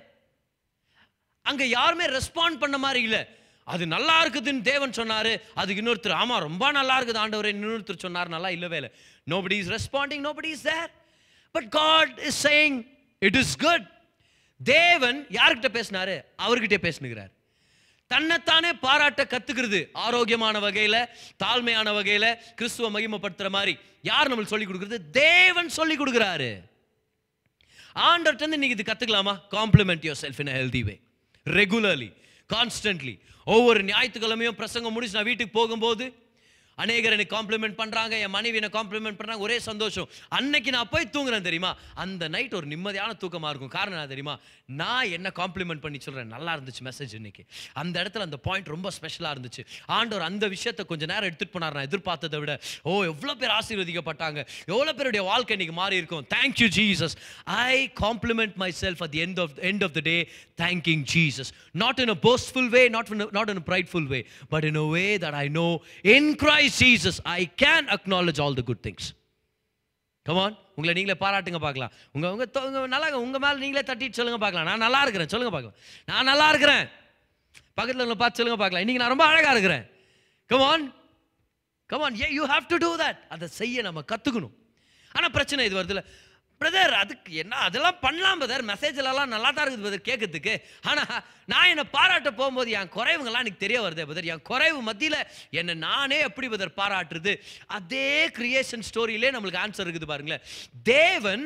அங்க யாருமே ரெஸ்பாண்ட் பண்ண மாதிரி இல்லை. அது நல்லா இருக்குதுன்னு தேவன் சொன்னாரு, அதுக்கு இன்னொருத்தர் ஆமா ரொம்ப நல்லா இருக்குது ஆண்டவரே இன்னொருத்தர் சொன்னார் நல்லா இல்லவே இல்லை. nobody is responding, nobody is there, but God is saying it is good. தேவன் யார்கிட்ட பேசினாரு? அவர்கிட்ட பேசுகிறார். தன்னைத்தானே பாராட்ட கத்துக்கிறது ஆரோக்கியமான வகையில, தாழ்மையான வகையில, கிறிஸ்துவ மகிமைப்படுத்துற மாதிரி யார் நம்மளுக்கு சொல்லி கொடுக்கிறது? தேவன் சொல்லி கொடுக்கிறாரு. ஆண்டவர்ட்ட இருந்து நீங்க இது கத்துக்கலாமா? காம்ப்ளிமெண்ட் யுவர் செல்ஃப் இன் a healthy way, regularly, constantly. ஒவ்வொரு ஞாயிற்றுக்கிழமையும் பிரசங்கம் முடிச்சு நான் வீட்டுக்கு போகும்போது அநேகர் எனக்கு காம்ப்ளிமெண்ட் பண்றாங்க, என் மனைவி என்ன காம்ப்ளிமெண்ட் பண்றாங்க, ஒரே சந்தோஷம். அன்னைக்கு நான் போய் தூங்குறேன் தெரியுமா, அந்த நைட் ஒரு நிம்மதியான தூக்கமா இருக்கும். காரணம் என்ன தெரியுமா? நான் என்ன காம்ப்ளிமெண்ட் பண்ணி சொல்றேன், நல்லா இருந்துச்சு மெசேஜ் இன்னைக்கு, அந்த இடத்துல அந்த பாயிண்ட் ரொம்ப ஸ்பெஷலா இருந்துச்சு, ஆண்டவர் அந்த விஷயத்தை கொஞ்ச நேரம் எடுத்துட்டு போனார், நான் எதிர்பார்த்ததை விட. ஓ எவ்வளோ பேர் ஆசீர்வதிக்கப்பட்டாங்க, எவ்வளோ பேருடைய வாழ்க்கை இன்னைக்கு மாறி இருக்கும். Thank you Jesus. I compliment myself at the end of end of the day, thanking Jesus. Not in a boastful way, not not in a prideful way, but in a way that I know in Christ Jesus I can acknowledge all the good things. Come on, உங்களை நீங்களே பாராட்டுங்க பார்க்கலாம். உங்க உங்க நல்லா உங்க மேல நீங்களே தட்டிட்டு சொல்லுங்க பார்க்கலாம், நான் நல்லா இருக்கிறேன் சொல்லுங்க பார்க்கலாம், நான் நல்லா இருக்கிறேன். பக்கத்துல உங்களை பார்த்து சொல்லுங்க பார்க்கலாம், இன்னைக்கு நான் ரொம்ப அழகா இருக்கிறேன். Come on, come on, yeah, you have to do that. அதை செய்ய நம்ம கத்துக்கணும். ஆனா பிரச்சனை இது வருதுல, பிரதர் அதுக்கு என்ன அதெல்லாம் பண்ணலாம் பிரதர், மெசேஜ்லாம் நல்லா தான் இருக்குது பிரதர் கேட்கறதுக்கு, ஆனா நான் என்னை பாராட்ட போகும்போது என் குறைவுங்கள்லாம் எனக்கு தெரிய வருதே பிரதர், என் குறைவு மத்தியில் என்னை நானே எப்படி பிரதர் பாராட்டுறது? அதே கிரியேஷன் ஸ்டோரியிலே நம்மளுக்கு ஆன்சர் இருக்குது பாருங்களேன். தேவன்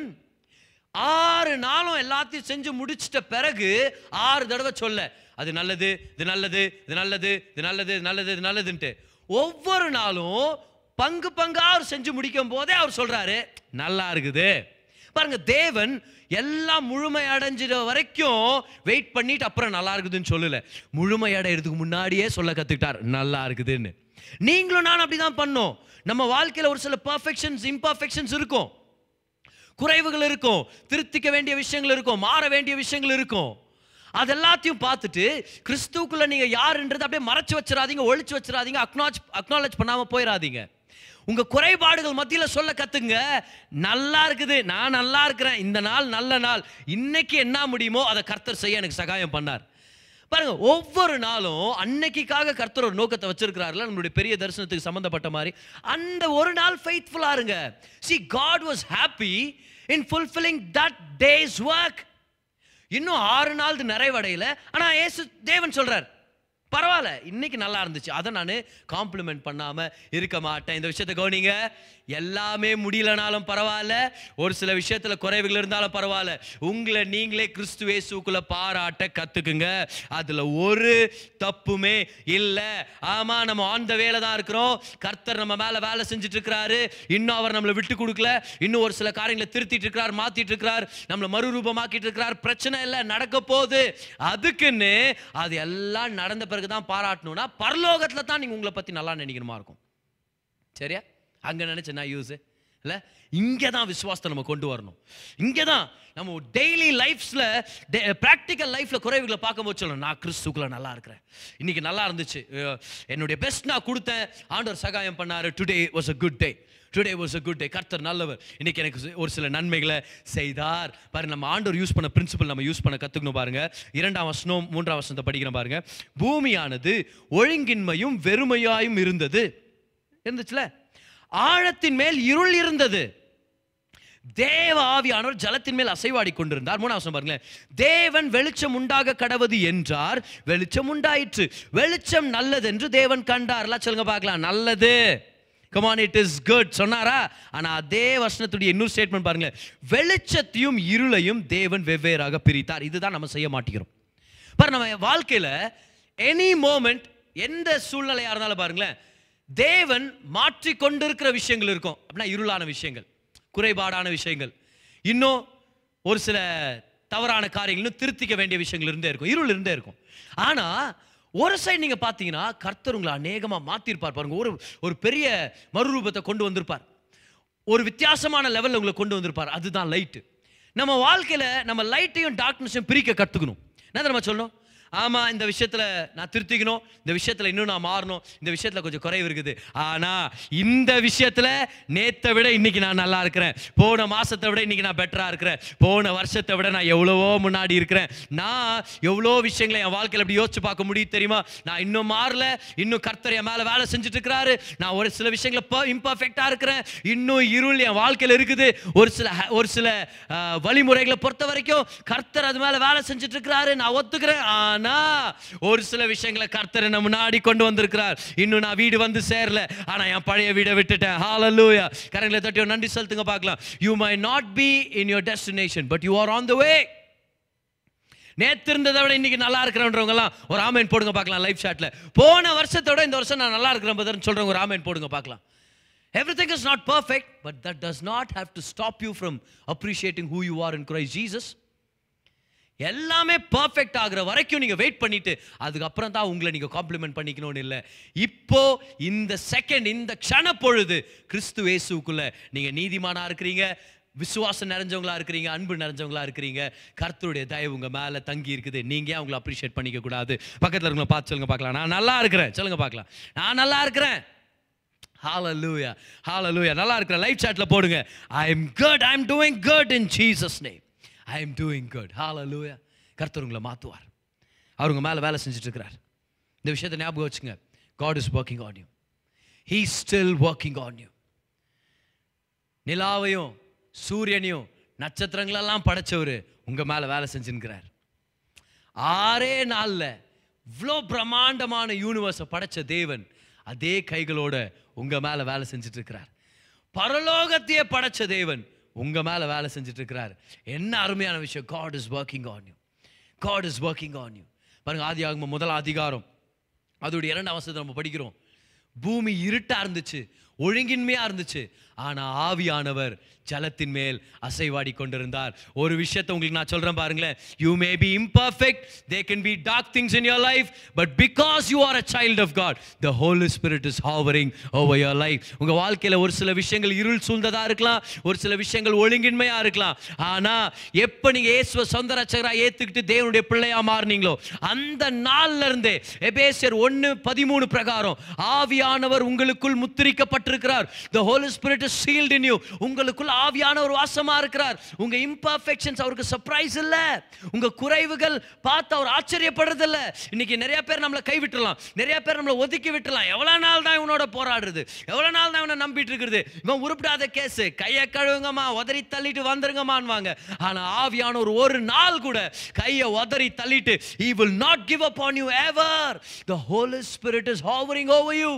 ஆறு நாளும் எல்லாத்தையும் செஞ்சு முடிச்சிட்ட பிறகு ஆறு தடவை சொல்ல அது நல்லது, இது நல்லது, இது நல்லது, இது நல்லது, இது நல்லது, இது நல்லதுன்ட்டு ஒவ்வொரு நாளும் பங்கு பங்கா அவர் செஞ்சு முடிக்கும் போதே அவர் சொல்றாரு நல்லா இருக்குது. பாருங்க, தேவன் எல்லாம் முழுமை அடைஞ்சிட வரைக்கும் வெயிட் பண்ணிட்டு அப்புறம் நல்லா இருக்குதுன்னு சொல்லல, முழுமை அடைகிறதுக்கு முன்னாடியே சொல்ல கத்துக்கிட்டார் நல்லா இருக்குதுன்னு. நீங்களும் நான் அப்படிதான் பண்ணோம். நம்ம வாழ்க்கையில ஒரு சில பர்ஃபெக்ஷன்ஸ் இம்பர்ஃபெக்ஷன்ஸ் இருக்கும், குறைவுகள் இருக்கும், திருத்திக்க வேண்டிய விஷயங்கள் இருக்கும், மாற வேண்டிய விஷயங்கள் இருக்கும். அது எல்லாத்தையும் பார்த்துட்டு கிறிஸ்துவுக்குள்ள நீங்க யாருன்றது அப்படியே மறைச்சு வச்சிடாதீங்க, ஒழிச்சு வச்சிடாதீங்க, அக்னாலஜ் அக்னாலஜ் பண்ணாம போயிடாதீங்க. உங்க குறைபாடுகள் மத்தியில சொல்ல கத்துங்க நல்லா இருக்குது, நான் நல்லா இருக்கிறேன், இந்த நாள் நல்ல நாள், இன்னைக்கு என்ன முடியுமோ அதை கர்த்தர் செய்ய எனக்கு சகாயம் பண்ணார். பாருங்க, ஒவ்வொரு நாளும் அன்னைக்காக கர்த்தர் ஒரு நோக்கத்தை வச்சிருக்கிறாருல, நம்மளுடைய பெரிய தரிசனத்துக்கு சம்பந்தப்பட்ட மாதிரி அந்த ஒரு நாள் ஃபெய்த்ஃபுல்லா இருங்க. See, God was happy in fulfilling that day's work. இன்னும் ஆறு நாள் நிறைவடையல, ஆனா இயேசு தேவன் சொல்றார் பரவாயில்ல இன்னைக்கு நல்லா இருந்துச்சு, அதை நான் காம்ப்ளிமெண்ட் பண்ணாம இருக்க மாட்டேன். இந்த விஷயத்தை கவனிங்க, எல்லாமே முடியலனாலும் பரவாயில்ல, ஒரு சில விஷயத்துல குறைவுகள் இருந்தாலும் பரவாயில்ல, உங்களை நீங்களே கிறிஸ்து இயேசுக்குள்ள பாராட்ட கத்துக்குங்க. அதுல ஒரு தப்புமே இல்ல. ஆமா, நம்ம ஆன் த வேல தான் இருக்கிறோம். கர்த்தர் நம்ம மேல வேலை செஞ்சுட்டு இருக்கிறாரு. இன்னும் அவர் நம்மளை விட்டு கொடுக்கல. இன்னும் ஒரு சில காரியங்களை திருத்திட்டு இருக்கிறார், மாத்திட்டு இருக்கிறார், நம்மளை மறுரூபமாக்கிட்டு இருக்கிறார். பிரச்சனை இல்லை, நடக்க போகுது. அதுக்குன்னு அது எல்லாம் நடந்த பிறகுதான் பாராட்டணும்னா பரலோகத்துல தான் நீங்க உங்களை பத்தி நல்லா நினைக்கணுமா இருக்கும். சரியா? அங்க நினைச்ச நான் யூஸ் இல்ல. இங்கே தான் விசுவாசத்தை நம்ம கொண்டு வரணும். இங்கே தான் நம்ம டெய்லி லைஃப்ஸ்ல ப்ராக்டிக்கல் லைஃப்ல குறைவுகளை பார்க்கும்போது சொல்லணும், நான் கிறிஸ்துக்குள்ள நல்லா இருக்கிறேன், இன்னைக்கு நல்லா இருந்துச்சு, என்னுடைய பெஸ்ட் நான் கொடுத்தேன், ஆண்டவர் சகாயம் பண்ணாரு, today was a good day, today was a good day, கர்த்தர் நல்லவர், இன்னைக்கு எனக்கு ஒரு சில நன்மைகளை செய்தார். பாருங்க, நம்ம ஆண்டவர் யூஸ் பண்ண பிரின்சிபல் நம்ம யூஸ் பண்ண கற்றுக்கணும். பாருங்க, இரண்டாம் வசனம் மூன்றாம் வசனத்தை படிக்கிறோம் பாருங்க. பூமியானது ஒழுங்கின்மையும் வெறுமையாயும் இருந்தது இருந்துச்சுல, ஆழத்தின் மேல் இருள் இருந்தது, தேவ ஆவியானவர் ஜலத்தின் மேல் அசைவாடி கொண்டிருந்தார். மூணாம் வசனம் பாருங்களேன். தேவன் வெளிச்சம் உண்டாக கடவது என்றார், வெளிச்சம் உண்டாயிற்று, வெளிச்சம் நல்லது என்று தேவன் கண்டார். எல்லாம் சொல்லுங்க பார்க்கலாம், நல்லது. Come on, it is good சொன்னாரா? ஆனா அதே வசனத்துடைய இன்னொரு ஸ்டேட்மெண்ட் பாருங்களேன், வெளிச்சத்தையும் இருளையும் தேவன் வெவ்வேறாக பிரித்தார். இதுதான் நம்ம செய்ய மாட்டேங்கிறோம். பாரு, நம்ம வாழ்க்கையில எனி மோமெண்ட் எந்த சூழ்நிலையா இருந்தாலும் பாருங்களேன், தேவன் மாற்றி கொண்டிருக்கிற விஷயங்கள் இருக்கும். அப்படின்னா இருளான விஷயங்கள், குறைபாடான விஷயங்கள், இன்னும் ஒரு சில தவறான காரியங்கள் திருத்திக்க வேண்டிய விஷயங்கள் இருந்தே இருக்கும், இருள் இருந்தே இருக்கும். ஆனா ஒரு சைடு நீங்க பாத்தீங்கன்னா கர்த்தர் உங்களை அநேகமா மாத்திருப்பார். பாருங்க, ஒரு ஒரு பெரிய மறுரூபத்தை கொண்டு வந்திருப்பார், ஒரு வித்தியாசமான லெவல்ல உங்களை கொண்டு வந்திருப்பார். அதுதான் லைட்டு. நம்ம வாழ்க்கையில நம்ம லைட்டையும் டார்க்னஸையும் பிரிக்க கத்துக்கணும். என்ன நம்ம சொல்லணும்? ஆமா, இந்த விஷயத்துல நான் திருத்திக்கணும், இந்த விஷயத்துல இன்னும் நான் மாறணும், இந்த விஷயத்துல கொஞ்சம் குறைவு இருக்குது, ஆனா இந்த விஷயத்துல நேத்தை விட இன்னைக்கு நான் நல்லா இருக்கிறேன், போன மாசத்தை விட இன்னைக்கு நான் பெட்டரா இருக்கிறேன், போன வருஷத்தை விட நான் எவ்வளவோ முன்னாடி இருக்கிறேன். நான் எவ்வளோ விஷயங்களை என் வாழ்க்கையில் அப்படி யோசிச்சு பார்க்க முடியும் தெரியுமா? நான் இன்னும் மாறல, இன்னும் கர்த்தர் என் மேல வேலை செஞ்சுட்டு இருக்கிறாரு, நான் ஒரு சில விஷயங்களை இம்பர்ஃபெக்டா இருக்கிறேன், இன்னும் இருள் என் வாழ்க்கையில் இருக்குது, ஒரு சில ஒரு சில வழிமுறைகளை பொறுத்த வரைக்கும் கர்த்தர் அது மேல வேலை செஞ்சுட்டு இருக்கிறாரு, நான் ஒத்துக்கிறேன். ஒரு சில விஷயங்களை கர்த்தர் என்ன முன்னாடி கொண்டு வந்திருக்கிறார், இன்னும் நான் வீடு வந்து சேரல, ஆனா என் பழைய வீடை விட்டுட்டேன். ஹalleluya. கரங்களை தட்டி நன்றி செலுத்துங்க பார்க்கலாம். You might not be in your destination, but you are on the way. நேத்து இருந்ததை விட இன்னைக்கு நல்லா இருக்கிறவங்க எல்லாம் ஒரு ஆமென் போடுங்க பார்க்கலாம். லைவ் சாட்ல போன வருஷத்தோட இந்த வருஷம் நான் நல்லா இருக்கிறேன் பதர்னு சொல்றவங்க ஒரு ஆமென் போடுங்க பார்க்கலாம். Everything is not perfect, but that does not have to stop you from appreciating who you are in Christ Jesus. எல்லாமே பர்ஃபெக்ட் ஆகிற வரைக்கும் நீங்க வெயிட் பண்ணிட்டு அதுக்கப்புறம் தான் உங்களை நீங்க காம்ப்ளிமெண்ட் பண்ணிக்கணும்னு இல்லை. இப்போ இந்த செகண்ட், இந்த க்ஷண பொழுது கிறிஸ்து இயேசுக்குள்ள நீங்க நீதிமானா இருக்கிறீங்க, விசுவாசம் நிறைஞ்சவங்களா இருக்கிறீங்க, அன்பு நிறைஞ்சவங்களா இருக்கிறீங்க, கர்த்தருடைய தயவு உங்க மேல தங்கி இருக்குது. நீங்க ஏன் உங்களை அப்ரிஷியேட் பண்ணிக்க கூடாது? பக்கத்துல இருக்கவங்கள பார்த்து சொல்லுங்க பார்க்கலாம், நான் நல்லா இருக்கிறேன். சொல்லுங்க பார்க்கலாம், நான் நல்லா இருக்கிறேன். ஹalleluya, hallelujah. நல்லா இருக்கிறேன். லைவ் சாட்ல போடுங்க, I am good, I am doing good in Jesus name. I am doing good. Hallelujah. கர்த்தர் உங்களை மாத்துவார். அவர் உங்க மேல வேலை செஞ்சுட்டு இருக்கிறார். இந்த விஷயத்தை ஞாபகம் வச்சுங்க. God is working on you. He is still working on you. நிலாவையும் சூரியனையும் நட்சத்திரங்களெல்லாம் படைச்சவர் உங்க மேல வேலை செஞ்சுக்கிறார். ஆறே நாள்ல இவ்வளோ பிரம்மாண்டமான யூனிவர்ஸை படைச்ச தேவன் அதே கைகளோட உங்க மேல வேலை செஞ்சுட்டு இருக்கிறார். பரலோகத்தையே படைச்ச தேவன் உங்க மேல வேலை செஞ்சுட்டு இருக்கிறார். என்ன அருமையான விஷயம். God is working on you. God is working on you. பாருங்க, ஆதியாகமம் முதல் அதிகாரம் அதோட இரண்டாம் வசனத்தை நம்ம படிக்கிறோம். பூமி இருட்டா இருந்துச்சு, ஒழுங்கின்மையா இருந்துச்சு, ஆனா ஆவியானவர் ஜலத்தின் மேல் அசைவாடி கொண்டிருந்தார். ஒரு விஷயத்தை உங்களுக்கு நான் சொல்றேன் பாருங்களேன். You may be imperfect, there can be dark things in your life, but because you are a child of God, the Holy Spirit is hovering over your life. உங்க வாழ்க்கையில ஒரு சில விஷயங்கள் இருள் சூழ்ந்ததா இருக்கலாம், ஒரு சில விஷயங்கள் ஒழுங்கின்மையா இருக்கலாம், ஆனா எப்ப நீங்க இயேசுவை சொந்த ரட்சகரா ஏத்துக்கிட்டு தேவனுடைய பிள்ளையா மாறினீங்களோ அந்த நாள்ல இருந்தே எபேசியர் ஒன்று பதிமூணு பிரகாரம் ஆவியானவர் உங்களுக்குள் முத்திரிக்கப்பட்டிருக்கிறார். The Holy Spirit is sealed in you. உங்களுக்குள் ஆவியானவர் வாசமா இருக்கிறார். உங்க இம்பர்ஃபெக்ஷன்ஸ் அவருக்கு சர்ப்ரைஸ் இல்ல, உங்க குறைவுகள் பார்த்து அவர் ஆச்சரியப்படுறது இல்ல. இன்னைக்கு நிறைய பேர் நம்மளை கை விட்டுறலாம், நிறைய பேர் நம்மளை ஒதுக்கி விட்டுறலாம். எவ்வளவு நாள் தான் இவனோட போராடுறது, எவ்வளவு நாள் தான் இவனை நம்பிட்டு இருக்கிறது, இவன் உருப்பிடாத கேஸ், கையை கழுவுங்கம்மா, உதறி தள்ளிட்டு வந்துருங்கம்மான்வாங்க. ஆனா ஆவியானவர் ஒரு நாள் கூட கையை உதறி தள்ளிட்டு he will not give up on you ever. The Holy Spirit is hovering over you.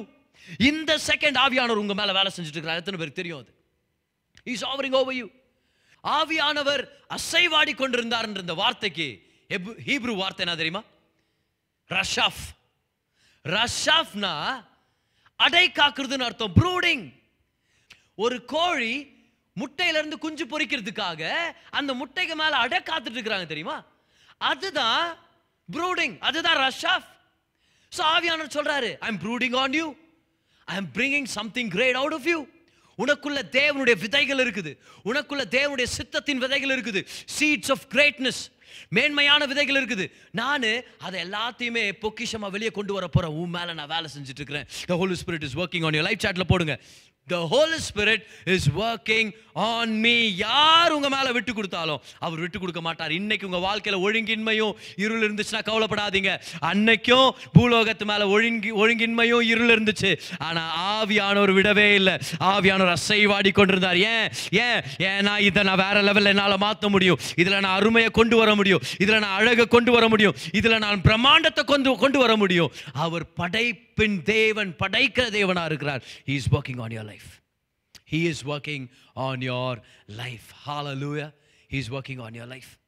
இந்த செகண்ட் ஆவியானவர் உங்க மேல வேலை செஞ்சுட்டு இருக்கிறார். எத்தனை பேருக்கு தெரியும் அது? He's hovering over you. ஆவியானவர் அசைவாடி கொண்டிருந்தார் என்ற இந்த வார்த்தைக்கு ஹீப்ரு வார்த்தை என்ன தெரியுமா? ரஷாஃப். ரஷாஃப்னா அடை காக்குறதுன்னு அர்த்தம். ப்ரூடிங். ஒரு கோழி முட்டையில இருந்து குஞ்சு பொரிக்கிறதுக்காக அந்த முட்டைக்கு மேல அடை காத்துட்டு இருக்கிறாங்க தெரியுமா? அதுதான் ப்ரூடிங், அதுதான் ரஷாஃப். சோ ஆவியானவர் சொல்றாரு, I am brooding on you, I am bringing something great out of you. உனக்குள்ள தேவனுடைய விதைகள் இருக்குது, உனக்குள்ள தேவனுடைய சித்தத்தின் விதைகள் இருக்குது, சீட்ஸ் ஆஃப் கிரேட்னஸ், மேன்மையான விதைகள் இருக்குது. நான் அதை எல்லாத்தையுமே பொக்கிஷமா வெளியே கொண்டு வர போறேன். உன் மேல நான் வேலை செஞ்சுட்டு இருக்கிறேன். The Holy Spirit is working on you. Live சாட்ல போடுங்க, The Holy Spirit is working on me. யார் உங்க மேல விட்டு கொடுத்தாலும் அவர் விட்டு கொடுக்க மாட்டார். இன்னைக்கு உங்க வாழ்க்கையில ஒழுங்கின்மையும் இருள் இருந்துச்சுன்னா கவலைப்படாதீங்க. அன்னைக்கும் பூலோகத்து மேல ஒழுங்கி ஒழுங்கின்மையும் இருள் இருந்துச்சு, ஆனா ஆவியானவர் விடவே இல்லை. ஆவியானவர் அசைவாடி கொண்டிருந்தார். ஏன் ஏன் ஏன்னா இதை நான் வேற லெவல்ல என்னால மாற்ற முடியும், இதுல நான் அருமையை கொண்டு வர முடியும், இதுல நான் அழகை கொண்டு வர முடியும், இதுல நான் பிரம்மாண்டத்தை கொண்டு கொண்டு வர முடியும். அவர் படைப்பின் தேவன், படைக்கிற தேவனா இருக்கிறார். He is working on your life. He is working on your life. Hallelujah. He is working on your life.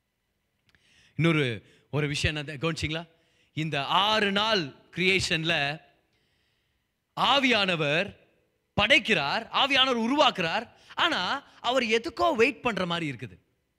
இன்னொரு ஒரு விஷயம் என்ன கவனிச்சிங்களா? இந்த ஆறு நாள் கிரியேஷன்ல ஆவியானவர் படைக்கிறார், ஆவியானவர் உருவாக்குறார். ஆனா அவர் எதுக்கோ வெயிட் பண்ற மாதிரி இருக்குது.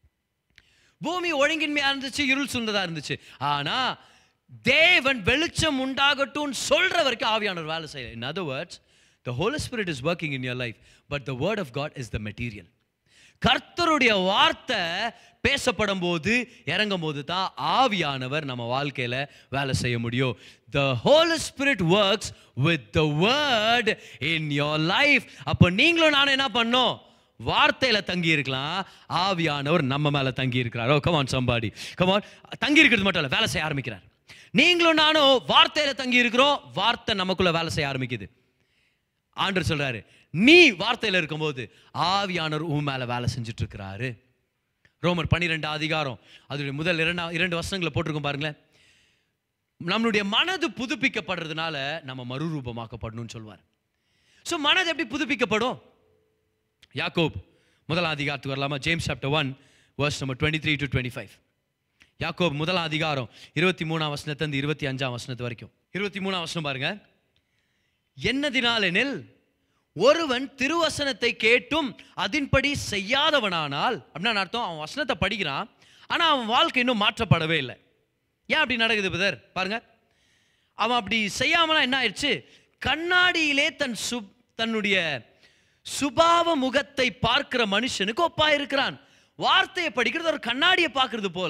பூமி ஒழுங்கின்மையா இருந்துச்சு, இருள் சூழ்ந்ததா இருந்துச்சு. ஆனா தேவன் வெளிச்சம் உண்டாகட்டும் சொல்ற வரைக்கும் ஆவியானவர் வேலை செய்யல. In other words, the Holy Spirit is working in your life, but the word of God is the material. கர்த்தருடைய வார்த்தை பேசப்படும் போது இறங்கும் போது தான் ஆவியானவர் நம்ம வாழ்க்கையில வேலை செய்ய முடியும். The Holy Spirit works with the word in your life. அப்ப நீங்களும் நானும் என்ன பண்ணோம்? வார்த்தையில தங்கி இருக்கலாம், ஆவியானவர் நம்ம மேல தங்கி இருக்கிறார். ஓ come on somebody, come on. தங்கி இருக்கிறது மட்டும் இல்ல, வேலை செய்ய ஆரம்பிக்கிறார். நீங்களும் நானும் வார்த்தையில தங்கி இருக்கிறோம், வார்த்தை நமக்குள்ள வேலை செய்ய ஆரம்பிக்குது. ஆண்டவர் சொல்றாரு, நீ வார்த்தையில இருக்கும்போது ஆவியானவர் உன் மேல வேலை செஞ்சுட்டு இருக்கிறாரு. ரோமர் பன்னிரெண்டு அதிகாரம் அதோட முதல் இரண்டு இரண்டு வசனங்களை போட்டிருக்கோம் பாருங்களேன். நம்மளுடைய மனது புதுப்பிக்கப்படுறதுனால நம்ம மறுரூபமாக்கப்படணும்னு சொல்வார். ஸோ மனது எப்படி புதுப்பிக்கப்படும்? யாக்கோப் முதலாம் அதிகாரத்துக்கு வரலாமா? James chapter one verse number twenty three to twenty five. யாக்கோப் முதலாம் அதிகாரம் இருபத்தி மூணாம் வசனத்திலிருந்து இருபத்தி அஞ்சாம் வசனத்து வரைக்கும். இருபத்தி மூணாம் வசனம் பாருங்க. என்னதினாலெனில் ஒருவன் திருவசனத்தை கேட்டும் அதின்படி செய்யாதவனானால், அப்படின்னா அர்த்தம் அவன் வசனத்தை படிக்கிறான், ஆனா அவன் வாழ்க்கை இன்னும் மாற்றப்படவே இல்லை. ஏன் அப்படி நடக்குது பிரதர்? பாருங்க, அவன் அப்படி செய்யாமனா என்ன ஆயிடுச்சு? கண்ணாடியிலே தன் சு தன்னுடைய சுபாவ முகத்தை பார்க்கிற மனுஷனுக்கு ஒப்பா இருக்கிறான். வார்த்தையை படிக்கிறது ஒரு கண்ணாடியை பார்க்கறது போல.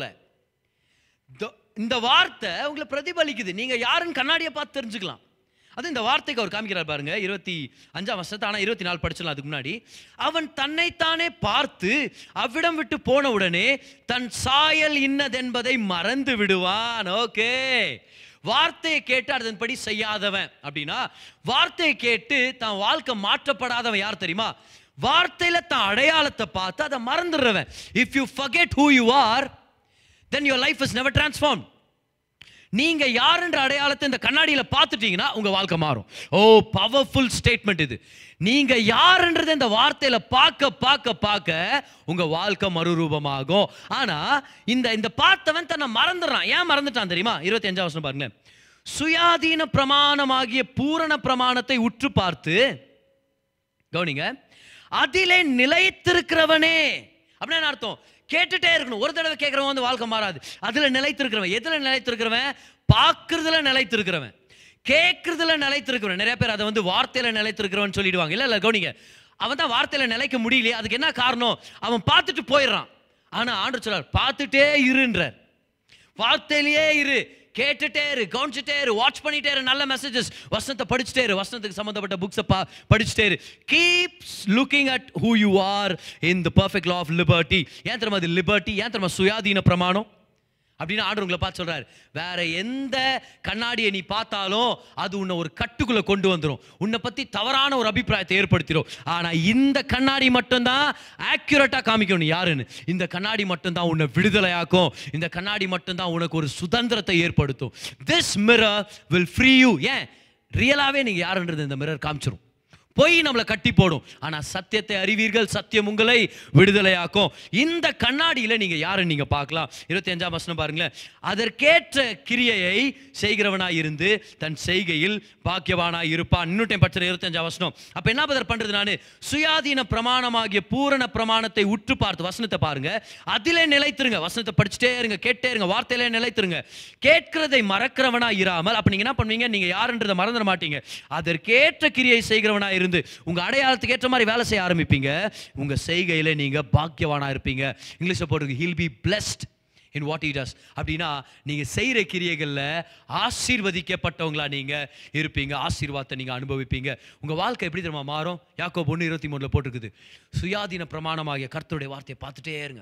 இந்த வார்த்தை உங்களை பிரதிபலிக்குது. நீங்க யாருன்னு கண்ணாடியை பார்த்து தெரிஞ்சுக்கலாம். அது இந்த வார்த்தைக்கு அவர் காமிக்கிறார் பாருங்க, இருபத்தி அஞ்சாம் வருஷத்தை. ஆனால் இருபத்தி நாலு படிச்சிடலாம். அதுக்கு முன்னாடி, அவன் தன்னைத்தானே பார்த்து அவ்விடம் விட்டு போன உடனே தன் சாயல் இன்னதென்பதை மறந்து விடுவான். ஓகே, வார்த்தையை கேட்டு அதன்படி செய்யாதவன் அப்படின்னா, வார்த்தையை கேட்டு தான் வாழ்க்கை மாற்றப்படாதவன் யார் தெரியுமா? வார்த்தையில தான் அடையாளத்தை பார்த்து அதை மறந்துடுறவன். If you forget who you are, then your life is never transformed. நீங்க யாருன்ற அடையாளத்தை இந்த கண்ணாடியில பார்த்துட்டீங்கன்னா உங்க வாழ்க்கை மாறும். ஓ பவர்ஃபுல் ஸ்டேட்மெண்ட் இது. நீங்க யாருன்றதை இந்த வார்த்தையில பார்க்க பார்க்க பார்க்க உங்க வாழ்க்கை மறுரூபமாகும். ஆனா இந்த இந்த பார்த்தவன் தன்னை மறந்துடுறான். ஏன் மறந்துட்டான் தெரியுமா? இருபத்தி அஞ்சாம் வசனம் பாருங்க. சுயாதீன பிரமாணமாகிய பூரண பிரமாணத்தை உற்று பார்த்து, கவனிங்க, அதிலே நிலைத்திருக்கிறவனே. அப்படின்னா அர்த்தம், கேட்டுட்டே இருக்கணும். ஒரு தடவை கேட்கிறவன் வந்து வாழ்க்கை மாறாது. அதுல நிலைத்திருக்கிறவன். எதுல நிலைத்திருக்கிறவன்? பார்க்கறதுல நிலைத்திருக்கிறவன், கேட்கறதுல நிலைத்திருக்கிறவன். நிறைய பேர் அதை வந்து வார்த்தையில நிலைத்திருக்கிறவன் சொல்லிடுவாங்க. இல்ல இல்ல கவனிங்க, அவன் தான் வார்த்தையில நிலைக்க முடியலையே. அதுக்கு என்ன காரணம்? அவன் பார்த்துட்டு போயிடுறான். ஆனா ஆண்டவர் சொல்றார், பார்த்துட்டே இருன்றார். வார்த்தையிலேயே இரு, கேட்டுட்டே இரு, கவனிச்சுட்டே இரு, வாட்ச் பண்ணிட்டே இரு, நல்ல மெசேஜஸ், வசனத்தை படிச்சுட்டே இரு, வசனத்துக்கு சம்பந்தப்பட்ட புக்ஸை படிச்சுட்டே இரு. Keeps looking at who you are in the perfect law of liberty. ஏன் தெரியுமா அது லிபர்ட்டி? ஏன் தெரியுமா சுயாதீன பிரமாணம் அப்படின்னு ஆண்டவர் உங்களை பார்த்து சொல்றாரு? வேற எந்த கண்ணாடியை நீ பார்த்தாலும் அது உன்னை ஒரு கட்டுக்குள்ள கொண்டு வந்துடும், உன்னை பத்தி தவறான ஒரு அபிப்பிராயத்தை ஏற்படுத்திடும். ஆனா இந்த கண்ணாடி மட்டும்தான் ஆக்யூரேட்டா காமிக்கும் நீ யாருன்னு. இந்த கண்ணாடி மட்டும்தான் உன்னை விடுதலையாக்கும். இந்த கண்ணாடி மட்டும்தான் உனக்கு ஒரு சுதந்திரத்தை ஏற்படுத்தும். This mirror will free you. ஏன்? ரியலாவே நீங்க யாருன்றது இந்த மிரர் காமிச்சிரும். பொய் நம்மளை கட்டி போடும், ஆனா சத்தியத்தை அறிவீர்கள், சத்தியம் உங்களை விடுதலையாக்கும். இந்த கண்ணாடியில நீங்க யாருன்னு நீங்க பார்க்கலாம். இருபத்தி அஞ்சாம் வசனம் பாருங்களேன். அதற்கேற்ற கிரியையை செய்கிறவனாய் இருந்து தன் செய்கையில் பாக்கியவானாய் இருப்பான். இன்னும் டைம் படிச்ச இருபத்தி அஞ்சாம் வசனம். அப்ப என்ன பதர் பண்றது? நானு சுயாதீன பிரமாணமாகிய பூரண பிரமாணத்தை உற்று பார்த்து, வசனத்தை பாருங்க, அதிலே நிலைத்திருங்க. வசனத்தை படிச்சுட்டே இருங்க, கேட்டே இருங்க, வார்த்தையிலே நிலைத்திருங்க. கேட்கிறதை மறக்கிறவனா இராமல். அப்ப நீங்க என்ன பண்ணுவீங்க? நீங்க யாருன்றதை மறந்துட மாட்டீங்க. அதற்கேற்ற கிரியை செய்கிறவனா இருந்து உங்க அடையாளத்துக்கு ஏற்ற மாதிரி வேலை செய்ய ஆரம்பிப்பீங்க. உங்க செய்கையில நீங்க பாக்கியவானா இருப்பீங்க. இங்கிலீஷ்ல போட்டு he'll be blessed in what he does. அப்படின்னா நீங்க செய்யற கிரியைகள்ல ஆசீர்வதிக்கப்பட்டவங்களா நீங்க இருப்பீங்க. ஆசீர்வாதத்தை நீங்க அனுபவிப்பீங்க. உங்க வாழ்க்கை எப்படி தெரியுமா மாறும்? யாக்கோபு ஒன்று இருபத்தி மூணுல போட்டிருக்குது. சுயாதீன பிரமாணமாகிய கர்த்தருடைய வார்த்தையை பார்த்துட்டே இருங்க,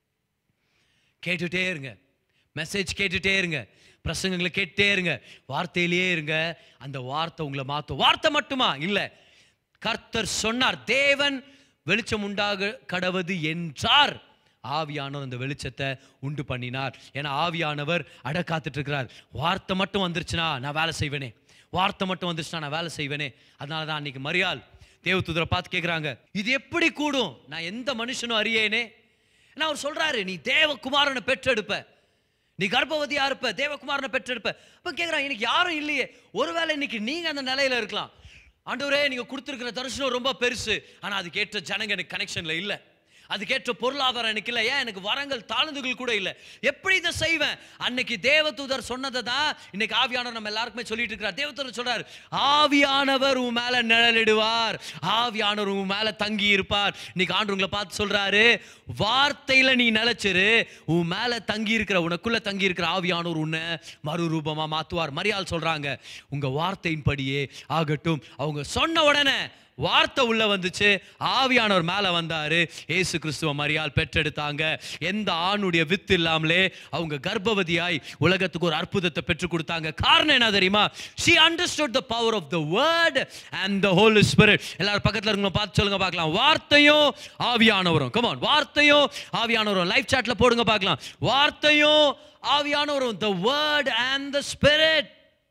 கேட்டுட்டே இருங்க, மெசேஜ் கேட்டுட்டே இருங்க, பிரசங்கங்களை கேட்டே இருங்க, வார்த்தையிலேயே இருங்க. அந்த வார்த்தை உங்களை மாற்றும். வார்த்தை மட்டுமா இல்ல, கர்த்தர் சொன்னார், தேவன் வெளிச்சம் உண்டாக கடவது என்றார், ஆவியானவர் அந்த வெளிச்சத்தை உண்டு பண்ணினார். ஏன்னா ஆவியானவர் அட காத்துட்டு இருக்கிறார். வார்த்தை மட்டும் வந்துருச்சுன்னா நான் வேலை செய்வேனே, வார்த்தை மட்டும் வந்துருச்சுன்னா நான் வேலை செய்வேனே. அதனால தான் அன்னைக்கு மரியாள் தேவதூதரை பார்த்து கேட்குறாங்க, இது எப்படி கூடும்? நான் எந்த மனுஷனும் அறியேனே. ஏன்னா அவர் சொல்றாரு, நீ தேவகுமாரனை பெற்றெடுப்ப, நீ கர்ப்பவதியா இருப்ப, தேவகுமாரனை பெற்றெடுப்ப. அப்ப கேட்குறாங்க, இன்னைக்கு யாரும் இல்லையே, ஒருவேளை இன்னைக்கு நீங்க அந்த நிலையில இருக்கலாம். ஆண்டவரே, நீங்க கொடுத்துருக்கிற தரிசனம் ரொம்ப பெருசு, ஆனா அதுக்கேற்ற ஜனங்க எனக்கு கனெக்ஷன்ல இல்லை, அதுக்கேற்ற பொருளாதாரம் எனக்கு இல்லை, ஏன் எனக்கு வரங்கள் தாழ்ந்துகள் கூட இல்லை, எப்படி இதை செய்வேன்? அன்னைக்கு தேவதூதர் சொன்னதை தான் இன்னைக்கு ஆவியானவர் நம்ம எல்லாருக்குமே சொல்லிட்டு இருக்கிறார். தேவதூதர் சொல்றார், ஆவியானவர் உன் மேல நிழலிடுவார், ஆவியானவர் உன் மேல தங்கி இருப்பார். இன்னைக்கு ஆண்டு உங்களை பார்த்து சொல்றாரு, வார்த்தையில நீ நிலைச்சிரு, உன் மேல தங்கி இருக்கிற, உனக்குள்ள தங்கி இருக்கிற ஆவியானவர் உன்னை மறுரூபமா மாத்துவார். மரியாள் சொல்றாங்க, உங்க வார்த்தையின்படியே ஆகட்டும். அவங்க சொன்ன உடனே வார்த்தை உள்ள வந்துச்சு, ஆவியானவர் மேல வந்தாரு, இயேசு கிறிஸ்துவ மரியாள் பெற்றெடுத்தாங்க. எந்த ஆணுடைய வித்து இல்லாமலே அவங்க கர்ப்பவதியாய் உலகத்துக்கு ஒரு அற்புதத்தை பெற்று கொடுத்தாங்க. காரணம் என்ன தெரியுமா? she understood the power of the word and the Holy Spirit. எல்லாரும் பக்கத்துல இருக்கவங்க பார்த்து சொல்லுங்க பார்க்கலாம், வார்த்தையும் ஆவியானவரும். come on, வார்த்தையும் ஆவியானவரும். லைவ் சாட்ல போடுங்க பார்க்கலாம், வார்த்தையும் ஆவியானவரும். the word and the spirit,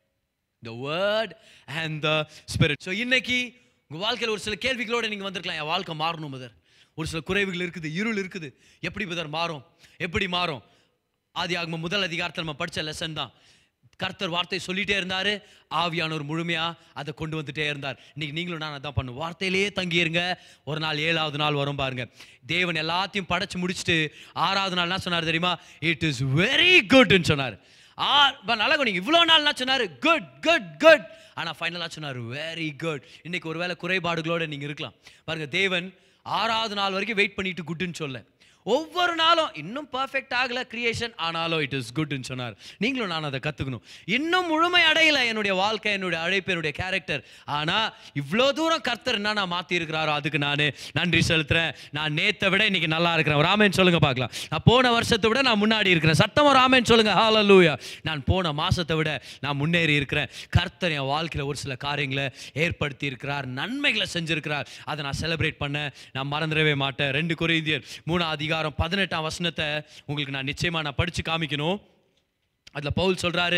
the word and the spirit. so இன்னைக்கு உங்க வாழ்க்கையில் ஒரு சில கேள்விகளோட நீங்க வந்திருக்கலாம், என் வாழ்க்கை மாறணும் பதர், ஒரு சில குறைவுகள் இருக்குது, இருள் இருக்குது, எப்படி பதர் மாறும்? எப்படி மாறும்? ஆதியாகமம் முதல் அதிகாரத்தில் நம்ம படிச்ச லெசன் தான். கர்த்தர் வார்த்தை சொல்லிட்டே இருந்தாரு, ஆவியானவர் முழுமையா அதை கொண்டு வந்துட்டே இருந்தார். இன்னைக்கு நீங்களும் நான் அதான் பண்ணும், வார்த்தையிலேயே தங்கியிருங்க. ஒரு நாள் ஏழாவது நாள் வரும் பாருங்க, தேவன் எல்லாத்தையும் படைச்சு முடிச்சுட்டு ஆறாவது நாள் என்ன சொன்னார் தெரியுமா? இட் இஸ் வெரி குட்னு சொன்னார். ஆ நல்லா நீங்க இவ்வளோ நாள் என்ன சொன்னாரு? Good good good. ஆனால் ஃபைனலாக சொன்னார் வெரி குட். இன்னைக்கு ஒருவேளை குறைபாடுகளோடு நீங்கள் இருக்கலாம் பாருங்க. தேவன் ஆறாவது நாள் வரைக்கும் வெயிட் பண்ணிட்டு குட்னு சொல்ல, ஒவ்வொரு நாளும் இன்னும் பர்ஃபெக்ட் ஆகல கிரியேஷன், ஆனாலும் இட் இஸ் குட்னு சொன்னார். நீங்களும் நான் அதை கற்றுக்கணும். இன்னும் முழுமை அடையலை என்னுடைய வாழ்க்கை, என்னுடைய அழைப்பு, என்னுடைய கேரக்டர். ஆனால் இவ்வளோ தூரம் கர்த்தர் என்ன நான் மாற்றி இருக்கிறாரோ அதுக்கு நான் நன்றி செலுத்துறேன். நான் நேற்றை விட இன்னைக்கு நல்லா இருக்கிறேன். ராமேன் சொல்லுங்க பார்க்கலாம். நான் போன வருஷத்தை விட நான் முன்னாடி இருக்கிறேன். சத்தமாக ராமேன் சொல்லுங்க. ஹல்லேலூயா. நான் போன மாசத்தை விட நான் முன்னேறி இருக்கிறேன். கர்த்தர் என் வாழ்க்கையில் ஒரு சில காரியங்களை ஏற்படுத்தி இருக்கிறார், நன்மைகளை செஞ்சிருக்கிறார். அதை நான் செலிப்ரேட் பண்ண நான் மறந்துடவே மாட்டேன். ரெண்டு கொரிந்தியர் மூணு அதிகாரம் பதினெட்டாம் வசனத்தை உங்களுக்கு நான் நிச்சயமா நான் படிச்சு காமிக்கணும். அதுல பவுல் சொல்றாரு,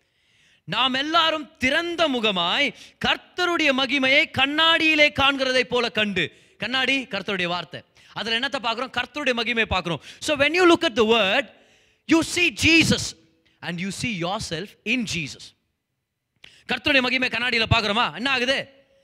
நாம் எல்லாரும் திறந்த முகமாய் கர்த்தருடைய மகிமையை கண்ணாடியிலே காண்கிறதை போல கண்டு. கண்ணாடி கர்த்தருடைய வார்த்தை, அதுல என்னத்தை பார்க்கிறோம்? கர்த்தருடைய மகிமையை பார்க்கிறோம். So when you look at the word, you see Jesus and you see yourself in Jesus. கர்த்தருடைய மகிமை கண்ணாடியில பார்க்கிறோமா? என்ன ஆகுது?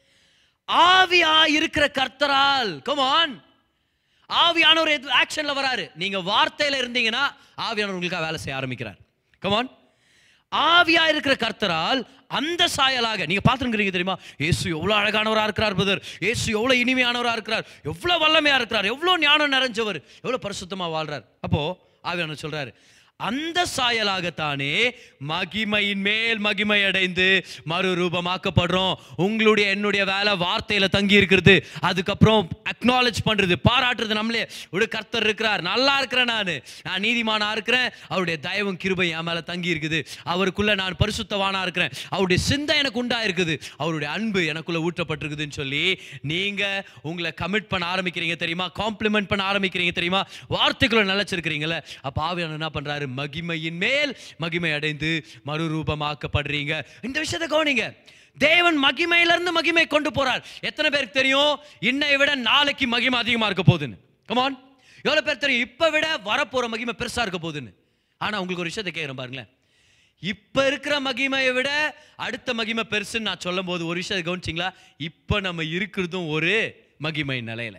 ஆவியா இருக்கிற கர்த்தரால், come on, ஆவியானவர் ஆக்ஷன்ல வராரு. நீங்க வார்த்தையில இருந்தீங்கன்னா ஆவியானவர் உங்களுக்காக வேலை செய்ய ஆரம்பிக்கிறார். Come on. ஆவியா இருக்கிற கர்த்தரால் அந்த சாயலாக நீங்க பார்த்துருக்கீங்க தெரியுமா? இயேசு எவ்வளவு அழகானவரா இருக்கிறார் பிரதர், இயேசு எவ்வளவு இனிமையானவரா இருக்கிறார், எவ்வளவு வல்லமையா இருக்கிறார், எவ்வளவு ஞானம் நிறைஞ்சவர், எவ்வளவு பரிசுத்தமா வாழ்றார். அப்போ ஆவியானவர் சொல்றாரு, அந்த சாயலாகத்தானே மகிமையின் மேல் மகிமை அடைந்து மறுரூபமாக்கப்படுறோம். உங்களுடைய என்னுடைய வேலை வார்த்தையில தங்கி இருக்கிறது, அதுக்கப்புறம் அக்னாலேஜ் பண்றது, பாராட்டுறது. நம்மளே ஒரு கர்த்தர் இருக்கிறார், நல்லா இருக்கிறேன், நான் நான் நீதிமானா இருக்கிறேன், அவருடைய தயவும் கிருபை என் மேல தங்கி இருக்குது, அவருக்குள்ள நான் பரிசுத்தவானா இருக்கிறேன், அவருடைய சிந்தை எனக்கு உண்டா இருக்குது, அவருடைய அன்பு எனக்குள்ள ஊற்றப்பட்டிருக்குதுன்னு சொல்லி நீங்க உங்களை கமிட் பண்ண ஆரம்பிக்கிறீங்க தெரியுமா? காம்ப்ளிமெண்ட் பண்ண ஆரம்பிக்கிறீங்க தெரியுமா? வார்த்தைக்குள்ள நிலைச்சிருக்கிறீங்களே. அப்ப ஆவியானவர் என்ன பண்றாரு? மகிமையின் மேல் மகிமை அடைந்து மறுரூபமாக்கப்படுறீங்க. இந்த விஷயத்தை கவனிங்க. தேவன் மகிமையிலிருந்து மகிமை கொண்டு போறார். எத்தனை பேருக்கு தெரியும் இன்னை விட நாளைக்கு மகிமை அதிகமா இருக்க போகுதுன்னு? கமான், எவ்வளவு பேர் தெரியும் இப்ப விட வரப்போற மகிமை பெருசா இருக்க போகுதுன்னு? ஆனா உங்களுக்கு ஒரு விஷயத்தை கேட்கிறேன் பாருங்களேன், இப்ப இருக்கிற மகிமையை விட அடுத்த மகிமை பெருசுன்னு நான் சொல்லும் போது ஒரு விஷயத்தை கவனிச்சிங்களா? இப்ப நம்ம இருக்கிறதும் ஒரு மகிமை நிலையில,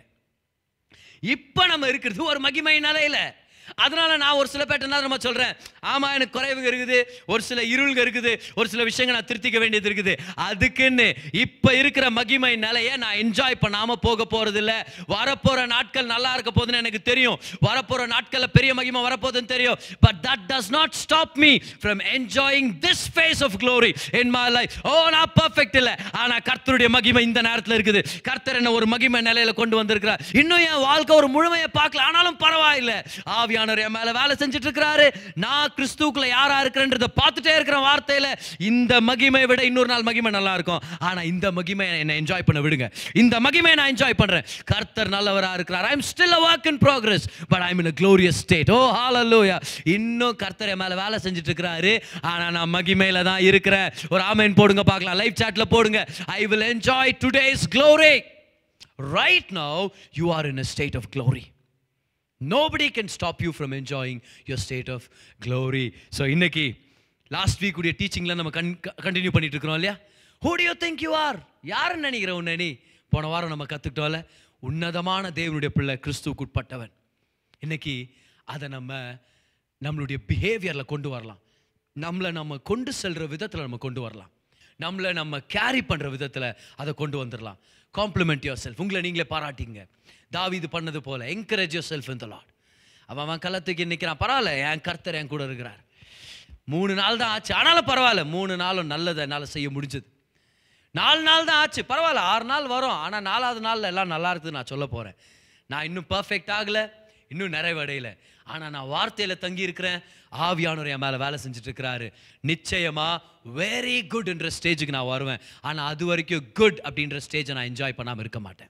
இப்ப நம்ம இருக்கிறது ஒரு மகிமை நிலையில. அதனால நான் ஒரு சில பேர்ட்ட என்ன நம்ம சொல்றேன், ஆமா எனக்கு குறைவுங்க இருக்குது, ஒரு சில இருள்கள் இருக்குது, ஒரு சில விஷயங்கள் நான் திருத்திக்க வேண்டியது இருக்குது. அதுக்குன்னு இப்ப இருக்கிற மகிமை நிலையை நான் என்ஜாய் பண்ணாம போக போறது இல்ல. வரப்போற நாட்கள் நல்லா இருக்க போகுதுன்னு எனக்கு தெரியும், வரப்போற நாட்கள்ல பெரிய மகிமை வரப்போகுதுன்னு தெரியும். But that does not stop me from enjoying this phase of glory in my life. ஓ நான் பெர்ஃபெக்ட் இல்ல, ஆனா கர்த்தருடைய மகிமை இந்த நேரத்துல இருக்குது. கர்த்தர் என்ன ஒரு மகிமை நிலையில கொண்டு வந்திருக்கிறார். இன்னும் என் வாழ்க்கை ஒரு முழுமையை பார்க்கல, ஆனாலும் பரவாயில்லை, ஆவி என் மேல வேலை செஞ்சுட்டு இருக்கிறாரு. நான் கிறிஸ்துவுக்குள்ள யாரா இருக்கிறேன்றதை பார்த்துட்டே இருக்கிற வார்த்தையில இந்த மகிமை விட இன்னொரு நாள் மகிமை நல்லா இருக்கும். ஆனா இந்த மகிமை என்ன என்ஜாய் பண்ண விடுங்க, இந்த மகிமை நான் என்ஜாய் பண்றேன். கர்த்தர் நல்லவரா இருக்கிறார். I am still a work in progress but I am in a glorious state. Oh hallelujah. இன்னும் கர்த்தர் என் மேல வேலை செஞ்சுட்டு இருக்கிறாரு, ஆனா நான் மகிமையில தான் இருக்கிறேன். ஒரு ஆமென் போடுங்க பார்க்கலாம், லைவ் சாட்ல போடுங்க. I will enjoy today's glory. Right now you are in a state of glory. Nobody can stop you from enjoying your state of glory. So இன்னைக்கு லாஸ்ட் வீக் உடைய டீச்சிங்ல நம்ம கண்டினியூ பண்ணிட்டு இருக்கிறோம் இல்லையா? Who do you think you are? யாருன்னு நினைக்கிற உன்னை நீ? போன வாரம் நம்ம கத்துக்கிட்டோம்ல, உன்னதமான தேவனுடைய பிள்ளை, கிறிஸ்துவுக்கு உட்பட்டவன். இன்னைக்கு அதை நம்ம நம்மளுடைய பிஹேவியர்ல கொண்டு வரலாம், நம்மளை நம்ம கொண்டு செல்ற விதத்துல நம்ம கொண்டு வரலாம், நம்மளை நம்ம கேரி பண்ற விதத்துல அதை கொண்டு வந்துடலாம். காம்ப்ளிமெண்ட் யுவர் செல்ஃப், உங்களை நீங்களே பாராட்டிங்க. தாவீது பண்ணது போல encourage yourself in the Lord. அவன் அவன் கலத்துக்கு நிற்கிறான், பரவாயில்ல என் கர்த்தர் என் கூட இருக்கிறார். மூணு நாள் தான் ஆச்சு, ஆனாலும் பரவாயில்ல, மூணு நாளும் நல்லதை என்னால் செய்ய முடிஞ்சது. நாலு நாள் தான் ஆச்சு, பரவாயில்ல, ஆறு நாள் வரும், ஆனால் நாலாவது நாளில் எல்லாம் நல்லா இருக்குது நான் சொல்ல போகிறேன். நான் இன்னும் பர்ஃபெக்ட் ஆகலை, இன்னும் நிறைவடையலை, ஆனால் நான் வார்த்தையில் தங்கி இருக்கிறேன். ஆவியானவர் என் மேலே வேலை செஞ்சுட்டு இருக்கிறாரு. நிச்சயமா வெரி குட் என்ற ஸ்டேஜுக்கு நான் வருவேன். ஆனால் அது வரைக்கும் குட் அப்படின்ற ஸ்டேஜை நான் என்ஜாய் பண்ணாமல் இருக்க மாட்டேன்.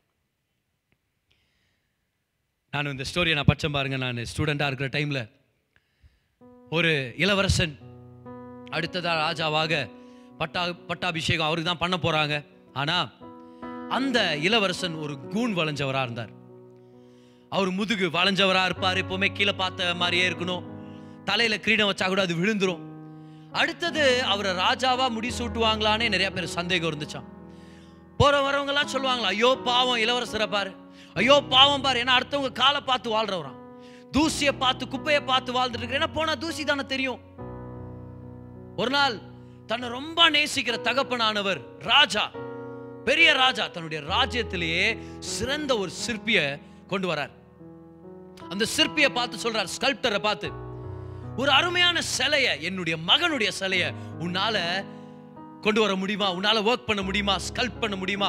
நான் இந்த ஸ்டோரியை நான் பச்சம் பாருங்க. நான் ஸ்டூடெண்டாக இருக்கிற டைமில் ஒரு இளவரசன் அடுத்ததாக ராஜாவாக பட்டா பட்டாபிஷேகம் அவருக்கு தான் பண்ண போகிறாங்க. ஆனால் அந்த இளவரசன் ஒரு கூன் வளைஞ்சவராக இருந்தார். அவர் முதுகு வளைஞ்சவராக இருப்பார், எப்போவுமே கீழே பார்த்த மாதிரியே இருக்கணும், தலையில் கிரீடம் வச்சா கூட அது விழுந்துரும். அடுத்தது அவரை ராஜாவாக முடிசூட்டுவாங்களானே நிறைய பேர் சந்தேகம் இருந்துச்சான். போகிற வரவங்கலாம் சொல்லுவாங்களா, ஐயோ பாவம் இளவரசரை பாரு, ஐயோ பாவம் பாரு, ஏன்னா அடுத்தவங்க காலை பார்த்து வாழ்றவரான், தூசியை பார்த்து குப்பையை பார்த்து வாழ்ந்துட்டு இருக்கிற, ஏன்னா போனா தூசி தானே தெரியும். ஒரு நாள் தன்னை ரொம்ப நேசிக்கிற தகப்பனானவர் ராஜா, பெரிய ராஜா, தன்னுடைய ராஜ்யத்திலேயே சிறந்த ஒரு சிற்பிய கொண்டு வரார். அந்த சிற்பியை பார்த்து சொல்றார், ஸ்கல்ப்டரை பார்த்து, ஒரு அருமையான சிலைய, என்னுடைய மகனுடைய சிலைய உன்னால கொண்டு வர முடியுமா, உன்னால ஒர்க் பண்ண முடியுமா, ஸ்கல்ப் பண்ண முடியுமா?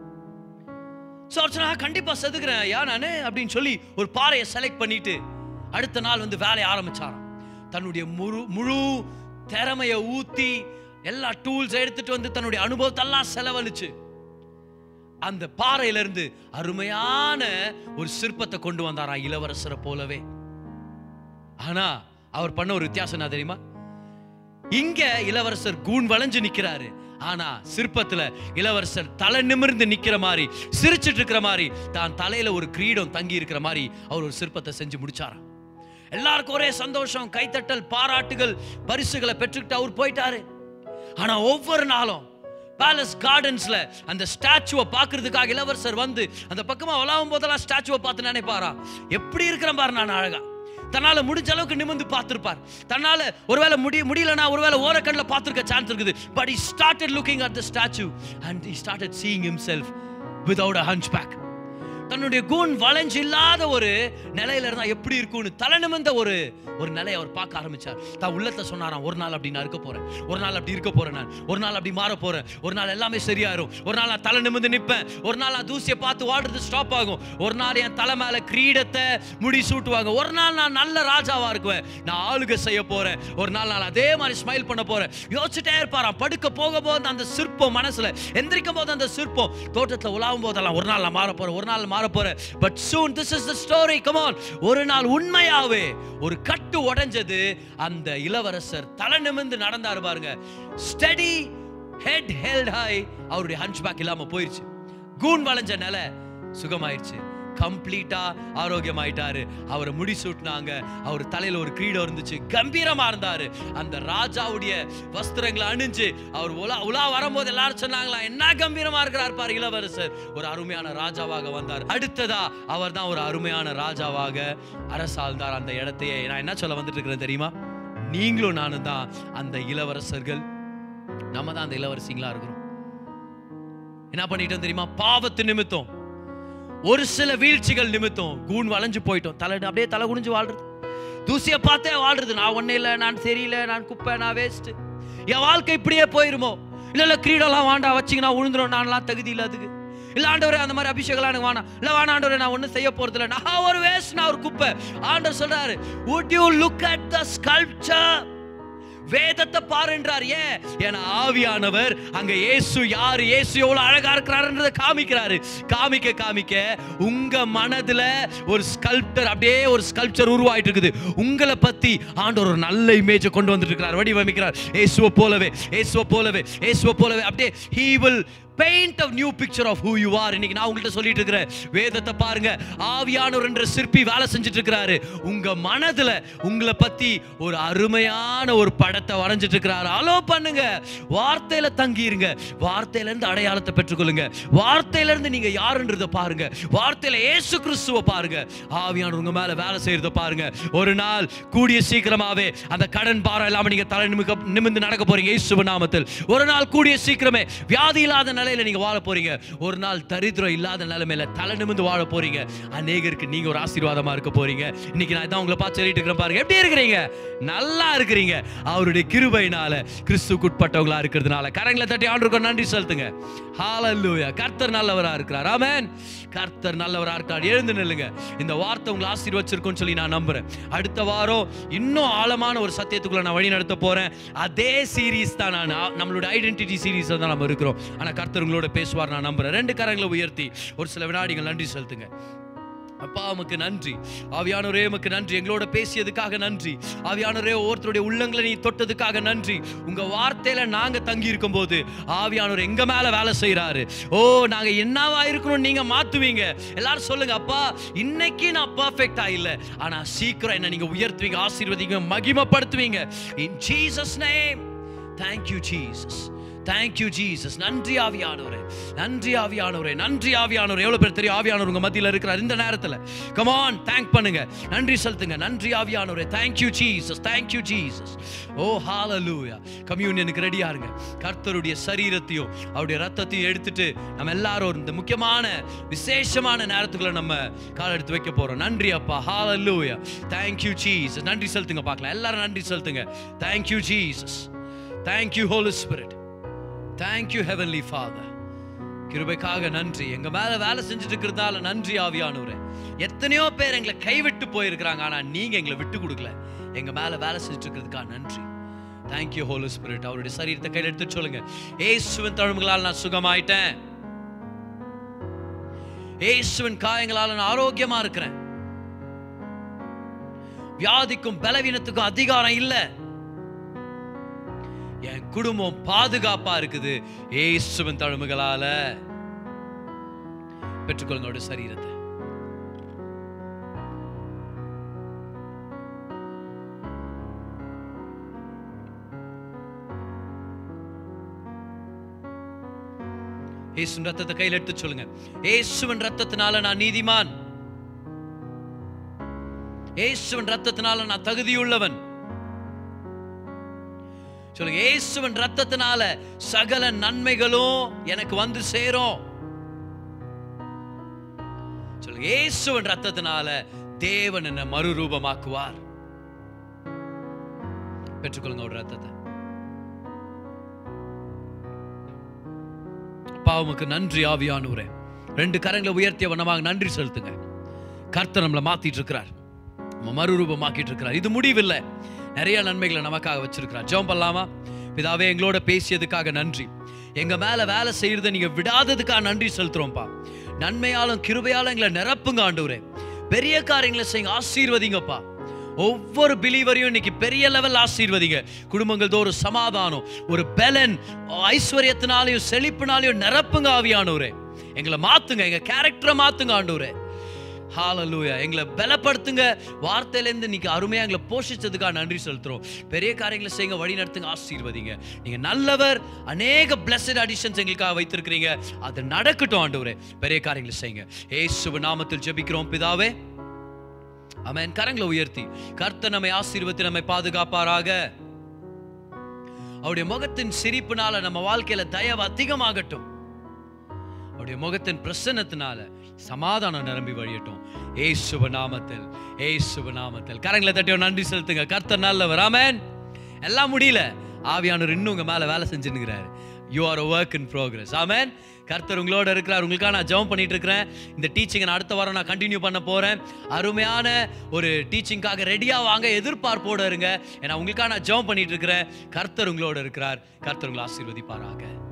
கண்டிப்பா செதுக்கிறேன் ஐயா நானு அப்படின்னு சொல்லி ஒரு பாறையை செலக்ட் பண்ணிட்டு அடுத்த நாள் வந்து வேலையை ஆரம்பிச்சாராம். தன்னுடைய முழு முழு திறமையை ஊத்தி எல்லா டூல்ஸ் எடுத்துட்டு வந்து தன்னுடைய அனுபவத்தெல்லாம் செலவழிச்சு அந்த பாறையிலிருந்து அருமையான ஒரு சிற்பத்தை கொண்டு வந்தாரா, இளவரசரை போலவே. ஆனா அவர் பண்ண ஒரு வித்தியாசம் என்ன தெரியுமா? இங்க இளவரசர் கூன் வளைஞ்சு நிக்கிறாரு, ஆனா சிற்பத்துல இளவரசர் தலை நிமிர்ந்து நிக்கிற மாதிரி, சிரிச்சிட்டு இருக்கிற மாதிரி, தான் தலையில ஒரு கிரீடம் தங்கி இருக்கிற மாதிரி அவர் ஒரு சிற்பத்தை செஞ்சு முடிச்சாராம். எல்லாருக்கும் ஒரே சந்தோஷம், கைத்தட்டல், பாராட்டுகள், பரிசுகளை பெற்றுக்கிட்டு அவர் போயிட்டாரு. ஆனா ஒவ்வொரு நாளும் பேலஸ் கார்டன்ஸ்ல அந்த ஸ்டாச்சுவை பார்க்கறதுக்காக இளவரசர் வந்து அந்த பக்கமா வளாவும் போதெல்லாம் ஸ்டாச்சுவை பார்த்து நினைப்பாரா, எப்படி இருக்கிறேன் பாரு நான் அழகா. தன்னால முடிஞ்ச அளவுக்கு நிமிர்ந்து பார்த்திருப்பார். தன்னால ஒருவேளை முடி முடியலனா ஒருவேளை ஓரக்கண்ல பார்த்திருக்க சான்ஸ் இருக்குது. But he started looking at the statue and he started seeing himself without a hunchback. தன்னுடைய கூன் வளைஞ்சு இல்லாத ஒரு நிலையில இருந்தா எப்படி இருக்கும்னு தலை நிமிர்ந்த ஒரு ஒரு நிலையை அவர் பார்க்க ஆரம்பிச்சார். தான் உள்ளத்தை சொன்னாராம், ஒரு நாள் அப்படி நான் இருக்க போறேன், ஒரு நாள் அப்படி இருக்க போறேன், நான் ஒரு நாள் அப்படி மாற போறேன், ஒரு நாள் எல்லாமே சரியாயிரும், ஒரு நாள் நான் தலை நிமிர்ந்து நிற்பேன், ஒரு நாள் நான் தூசியை பார்த்து வாழ்றது ஸ்டாப் ஆகும், ஒரு நாள் என் தலை மேல கிரீடத்தை முடி சூட்டுவாங்க, ஒரு நாள் நான் நல்ல ராஜாவா இருக்குவேன், நான் ஆளுகை செய்ய போறேன், ஒரு நாள் நான் அதே மாதிரி ஸ்மைல் பண்ண போறேன். யோசிச்சுட்டே இருப்பாராம். படுக்க போக போது அந்த சிற்பம் மனசுல, எந்திரிக்கும் போது அந்த சிற்பம் தோட்டத்தில் உலாவும் போதெல்லாம் ஒரு நாள் நான் மாற போறேன், ஒரு நாள் மாற போறேன். But soon this is the story. Come on. ஒரு நாள் உண்மையாவே ஒரு கட்டு உடைஞ்சது. அந்த இளவரசர் தலை நிமிர்ந்து நடந்தாரு பாருங்க. Steady ஹெட் ஹெல்ட் ஹை, அவருடைய ஹன்ச்பேக் இல்லாம போயிருச்சு. கூன் வளைஞ்ச நிலை சுகமாயிருச்சு. கம்ப்ளீட்டா ஆரோக்கியமாயிட்டாரு. அவரை முடி சூட்டினாங்க. அவர் தலையில ஒரு கிரீடம் இருந்துச்சு. கம்பீரமா இருந்தாரு. அந்த ராஜாவுடைய வஸ்திரங்களை அணிஞ்சு அவர் உலா உலா வரும்போது எல்லாரும் சொன்னாங்களா, என்ன கம்பீரமா இருக்கிறார் பாரு இளவரசர். ஒரு அருமையான ராஜாவாக வந்தார். அடுத்ததா அவர் தான் ஒரு அருமையான ராஜாவாக அரசாழ்ந்தார் அந்த இடத்தையே. நான் என்ன சொல்ல வந்துட்டு இருக்கிறேன் தெரியுமா? நீங்களும் நானும் தான் அந்த இளவரசர்கள். நம்ம தான் அந்த இளவரசிங்களா இருக்கிறோம். என்ன பண்ணிட்டோம் தெரியுமா? பாவத்து நிமித்தம், ஒரு சில வீழ்ச்சிகள் நிமித்தம் கூன் வளைஞ்சு போயிட்டோம். தலை அப்படியே தலை குனிஞ்சு வாழ்றது, தூசியை பார்த்தே வாழ்றது. நான் ஒன்னும் இல்லை, நான் சரியில்லை, நான் குப்பை, நான் வேஸ்ட், என் வாழ்க்கை இப்படியே போயிருமோ. இல்ல இல்ல கிரீடம்லாம் வேண்டா, வச்சிங்கன்னா விழுந்துடும், நான்லாம் தகுதி இல்லை அதுக்கு. இல்ல ஆண்டவரே அந்த மாதிரி அபிஷேகம் எனக்கு வேணாம். இல்ல வேணா ஆண்டவரே, நான் ஒன்னும் செய்ய போறது இல்லை, நான் ஒரு வேஸ்ட், நான் ஒரு குப்பை. ஆண்டவர் சொல்றாரு, would you look at the sculpture? வேதத்தை பாருன்றார். ஏன்? ஏன்னா ஆவியானவர் அங்க இயேசு யாரு, இயேசு எவ்வளவு அழகா இருக்கிறாருன்றதை காமிக்கிறாரு. காமிக்க காமிக்க உங்க மனதுல ஒரு ஸ்கல்ப்டர், அப்படியே ஒரு ஸ்கல்ப்சர் உருவாயிட்டு இருக்குது. உங்களை பத்தி ஆண்டவர் ஒரு நல்ல இமேஜை கொண்டு வந்துட்டு இருக்கிறார், வடிவமைக்கிறார். இயேசுவை போலவே, இயேசுவை போலவே, இயேசுவை போலவே. அப்படியே he will paint a new picture of who you are. இன்னைக்கு நான் உங்கள்கிட்ட சொல்லிட்டு இருக்கிறேன், வேதத்தை பாருங்க. ஆவியானவர் என்ற சிற்பி வேலை செஞ்சுட்டு இருக்கிறாரு. உங்க மனதுல உங்களை பத்தி ஒரு அருமையான ஒரு படத்தை வரைஞ்சிட்டு இருக்கிறாரு. அலோ பண்ணுங்க, வார்த்தையில தங்கிருங்க, வார்த்தையில இருந்து அடையாளத்தை பெற்றுக்கொள்ளுங்க, வார்த்தையில இருந்து நீங்க யாருன்றத பாருங்க, வார்த்தையில இயேசு கிறிஸ்துவை பாருங்க. ஆவியானவர் உங்க மேல வேலை செய்யறத பாருங்க. ஒரு நாள் கூடிய சீக்கிரமாவே அந்த கடன் பாரம் இல்லாம நீங்க தலை நிமிக்க நிமிர்ந்து நடக்க போறீங்க இயேசுவின் நாமத்தில். ஒரு நாள் கூடிய சீக்கிரமே வியாதி இல்லாத நிலையில நீங்க வாழ போறீங்க. ஒரு நாள் தரித்திரம் இல்லாத நிலைமையில தலை நிமிர்ந்து வாழ போறீங்க. அநேகருக்கு நீங்க ஒரு ஆசீர்வாதமா இருக்க போறீங்க. இன்னைக்கு நான் தான் உங்களை பார்த்து சொல்லிட்டு இருக்கிறேன் பாருங்க, எப்படி இருக்கிறீங்க? நல்லா இருக்கிறீங்க. அவருடைய கிருபையினால, கிறிஸ்துவுக்கு உட்பட்டவங்களா இருக்கிறதுனால. கரங்களை தட்டி ஆண்டவருக்கு நன்றி செலுத்துங்க. ஹalleluya. கர்த்தர் நல்லவரா இருக்கிறார். ஆமென். கர்த்தர் நல்லவரா இருக்கிறார். எழுந்து நில்லுங்க. இந்த வார்த்தை உங்களை ஆசீர்வதிச்சிருக்கும்னு சொல்லி நான் நம்புறேன். அடுத்த வாரம் இன்னும் ஆழமான ஒரு சத்தியத்துக்குள்ள நான் வழி நடத்த போறேன். அதே சீரீஸ் தான், நான் நம்மளோட ஐடென்டிட்டி சீரீஸ் தான் நம்ம இருக்கிறோம். ஆனா கர்த்தர் உங்களோட பேசுவார் நான் நம்புறேன். ரெண்டு கரங்களை உயர்த்தி ஒரு சில வினாடிகள் நன்றி செலுத்துங்க. அப்பா உமக்கு நன்றி. ஆவியானவரே உமக்கு நன்றி. எங்களோட பேசியதுக்காக நன்றி. ஆவியானவரே ஒவ்வொருத்தருடைய உள்ளங்களை நீ தொட்டதுக்காக நன்றி. உங்க வார்த்தையில நாங்க தங்கி இருக்கும் போது ஆவியானவர் எங்க மேல வேலை செய்யறாரு. ஓ, நாங்க என்னவா இருக்கணும் நீங்க மாத்துவீங்க. எல்லாரும் சொல்லுங்க, அப்பா இன்னைக்கு நான் பெர்ஃபெக்ட்டா இல்ல, ஆனா சீக்கிரம் என்ன நீங்க உயர்த்துவீங்க, ஆசீர்வதிங்க, மகிமைப்படுத்துவீங்க. In Jesus name. Thank you Jesus. Thank you Jesus. நன்றி ஆவியானவரே, நன்றி ஆவியானவரே, நன்றி ஆவியானவரே. எவ்வளவு பேர் தெரியும் ஆவியானவர் உங்க மத்தியில இருக்கிறார் இந்த நேரத்துல? Come on, thank பண்ணுங்க, நன்றி செலுத்துங்க. நன்றி ஆவியானவரே. Thank you Jesus. Thank you Jesus. Oh hallelujah. கம்யூனியனுக்கு ரெடியா இருங்க. கர்த்தருடைய சரீரத்தையும் அவருடைய ரத்தத்தையும் எடுத்துட்டு நம்ம எல்லாரும் இந்த முக்கியமான விசேஷமான நேரத்துக்குள்ள நம்ம கால் எடுத்து வைக்க போறோம். நன்றி அப்பா. hallelujah. Thank you Jesus. நன்றி செலுத்துங்க பார்க்கலாம். எல்லாரும் நன்றி செலுத்துங்க. Thank you Jesus. Thank you Holy Spirit. Thank you Heavenly Father. கிருபைக்காக நன்றி. எங்க மேல வேலை செஞ்சுட்டு இருக்கிறதால நன்றி ஆவியானவரே. எத்தனையோ பேர் எங்களை கைவிட்டு போயிருக்கிறாங்க, ஆனா நீங்க எங்களை விட்டு கொடுக்கல. எங்க மேல வேலை செஞ்சுட்டு இருக்கிறதுக்காக நன்றி. Thank you Holy Spirit. அவருடைய சரீரத்தை கையில் எடுத்து சொல்லுங்க, இயேசுவின் தழும்புகளால் நான் சுகமாயிட்டேன், இயேசுவின் காயங்களால் நான் ஆரோக்கியமா இருக்கிறேன், வியாதிக்கும் பலவீனத்துக்கும் அதிகாரம் இல்லை, என் குடும்பம் பாதுகாப்பா இருக்குது இயேசுவின் தழும்புகளால. பெற்றுக்கொள்ளுங்க சரீரத்தை. இயேசுவின் ரத்தத்தை கையில் எடுத்து சொல்லுங்க, இயேசுவின் ரத்தத்தினால நான் நீதிமான், இயேசுவின் ரத்தத்தினால நான் தகுதியுள்ளவன். சொல்லுங்க, இயேசுவின் ரத்தத்தினால சகல நன்மைகளும் எனக்கு வந்து சேரும். சொல்லுங்க, இயேசுவின் ரத்தத்தினால தேவன் என்னை மறுரூபமாக்குவார். பெற்றுக்கொள்ளுங்க ஒரு ரத்தத்தை. பாவமுக்கு நன்றி ஆவியானவரே. ரெண்டு கரங்களை உயர்த்திய வண்ணமாக நன்றி செலுத்துங்க. கர்த்தர் நம்மளை மாத்திட்டு இருக்கிறார், மறுரூபமாக்கிட்டு இருக்கிறார். இது முடிவில்லை, நிறைய நன்மைகளை நமக்காக வச்சிருக்கிறார். ஜெபம் பண்ணலாமா? பிதாவே, எங்களோட பேசியதுக்காக நன்றி. எங்க மேல வேலை செய்யறதை நீங்க விடாததுக்காக நன்றி செலுத்துறோம்ப்பா. நன்மையாலும் கிருபையாலும் எங்களை நிரப்புங்க ஆண்டவரே. பெரிய காரியங்களை செய்யுங்க, ஆசீர்வதிங்கப்பா. ஒவ்வொரு பிலீவரையும் இன்னைக்கு பெரிய லெவல் ஆசீர்வதிங்க. குடும்பங்கள் தோறும் சமாதானம், ஒரு பலன், ஐஸ்வர்யத்தினாலையும் செழிப்பினாலையும் நிரப்புங்க ஆவியானவரே. எங்களை மாத்துங்க, எங்க கேரக்டரை மாத்துங்க ஆண்டவரே. ஹalleluya. எங்களை பலப்படுத்துங்க. வார்த்தையிலேருந்து இன்னைக்கு அருமையாக எங்களை போஷிச்சதுக்காக நன்றி செலுத்துறோம். பெரிய காரியங்களை செய்யுங்க, வழி நடத்துங்க, ஆசீர்வதிங்க. நீங்க நல்லவர். அநேக பிளஸட் அடிஷன்ஸ் எங்களுக்காக வைத்திருக்கிறீங்க. அது நடக்கட்டும் ஆண்டவரே. பெரிய காரியங்களை செய்யுங்க. இயேசுவின் நாமத்தில் ஜெபிக்கிறோம் பிதாவே, ஆமென். கரங்களை உயர்த்தி கர்த்தர் நம்மை ஆசீர்வதித்து நம்மை பாதுகாப்பாராக. அவருடைய முகத்தின் சிரிப்பினால நம்ம வாழ்க்கையில தயவு அதிகமாகட்டும். அவருடைய முகத்தின் பிரசன்னத்தினால சமாதானம் நிரம்பி வழியட்டும். இயேசுவின் நாமத்தில், இயேசுவின் நாமத்தில். கரங்களை தட்டி நன்றி செலுத்துங்க. கர்த்தர் நல்லவர். ஆமென். எல்லாம் முடியல, ஆவியானவர் இன்னும் உங்க மேல வேலை செஞ்சுன்னுக்கிறாரு. You are a work in progress. ஆமென். கர்த்தர் உங்களோட இருக்கிறார். உங்களுக்காக நான் ஜெபம் பண்ணிட்டு இருக்கிறேன். இந்த டீச்சிங்கை நான் அடுத்த வாரம் நான் கண்டினியூ பண்ண போறேன். அருமையான ஒரு டீச்சிங்காக ரெடியா வாங்க, எதிர்பார்ப்போட இருங்க. ஏன்னா உங்களுக்காக நான் ஜெபம் பண்ணிட்டு இருக்கிறேன். கர்த்தர் உங்களோட இருக்கிறார். கர்த்தர் உங்களை ஆசீர்வதிப்பாராக.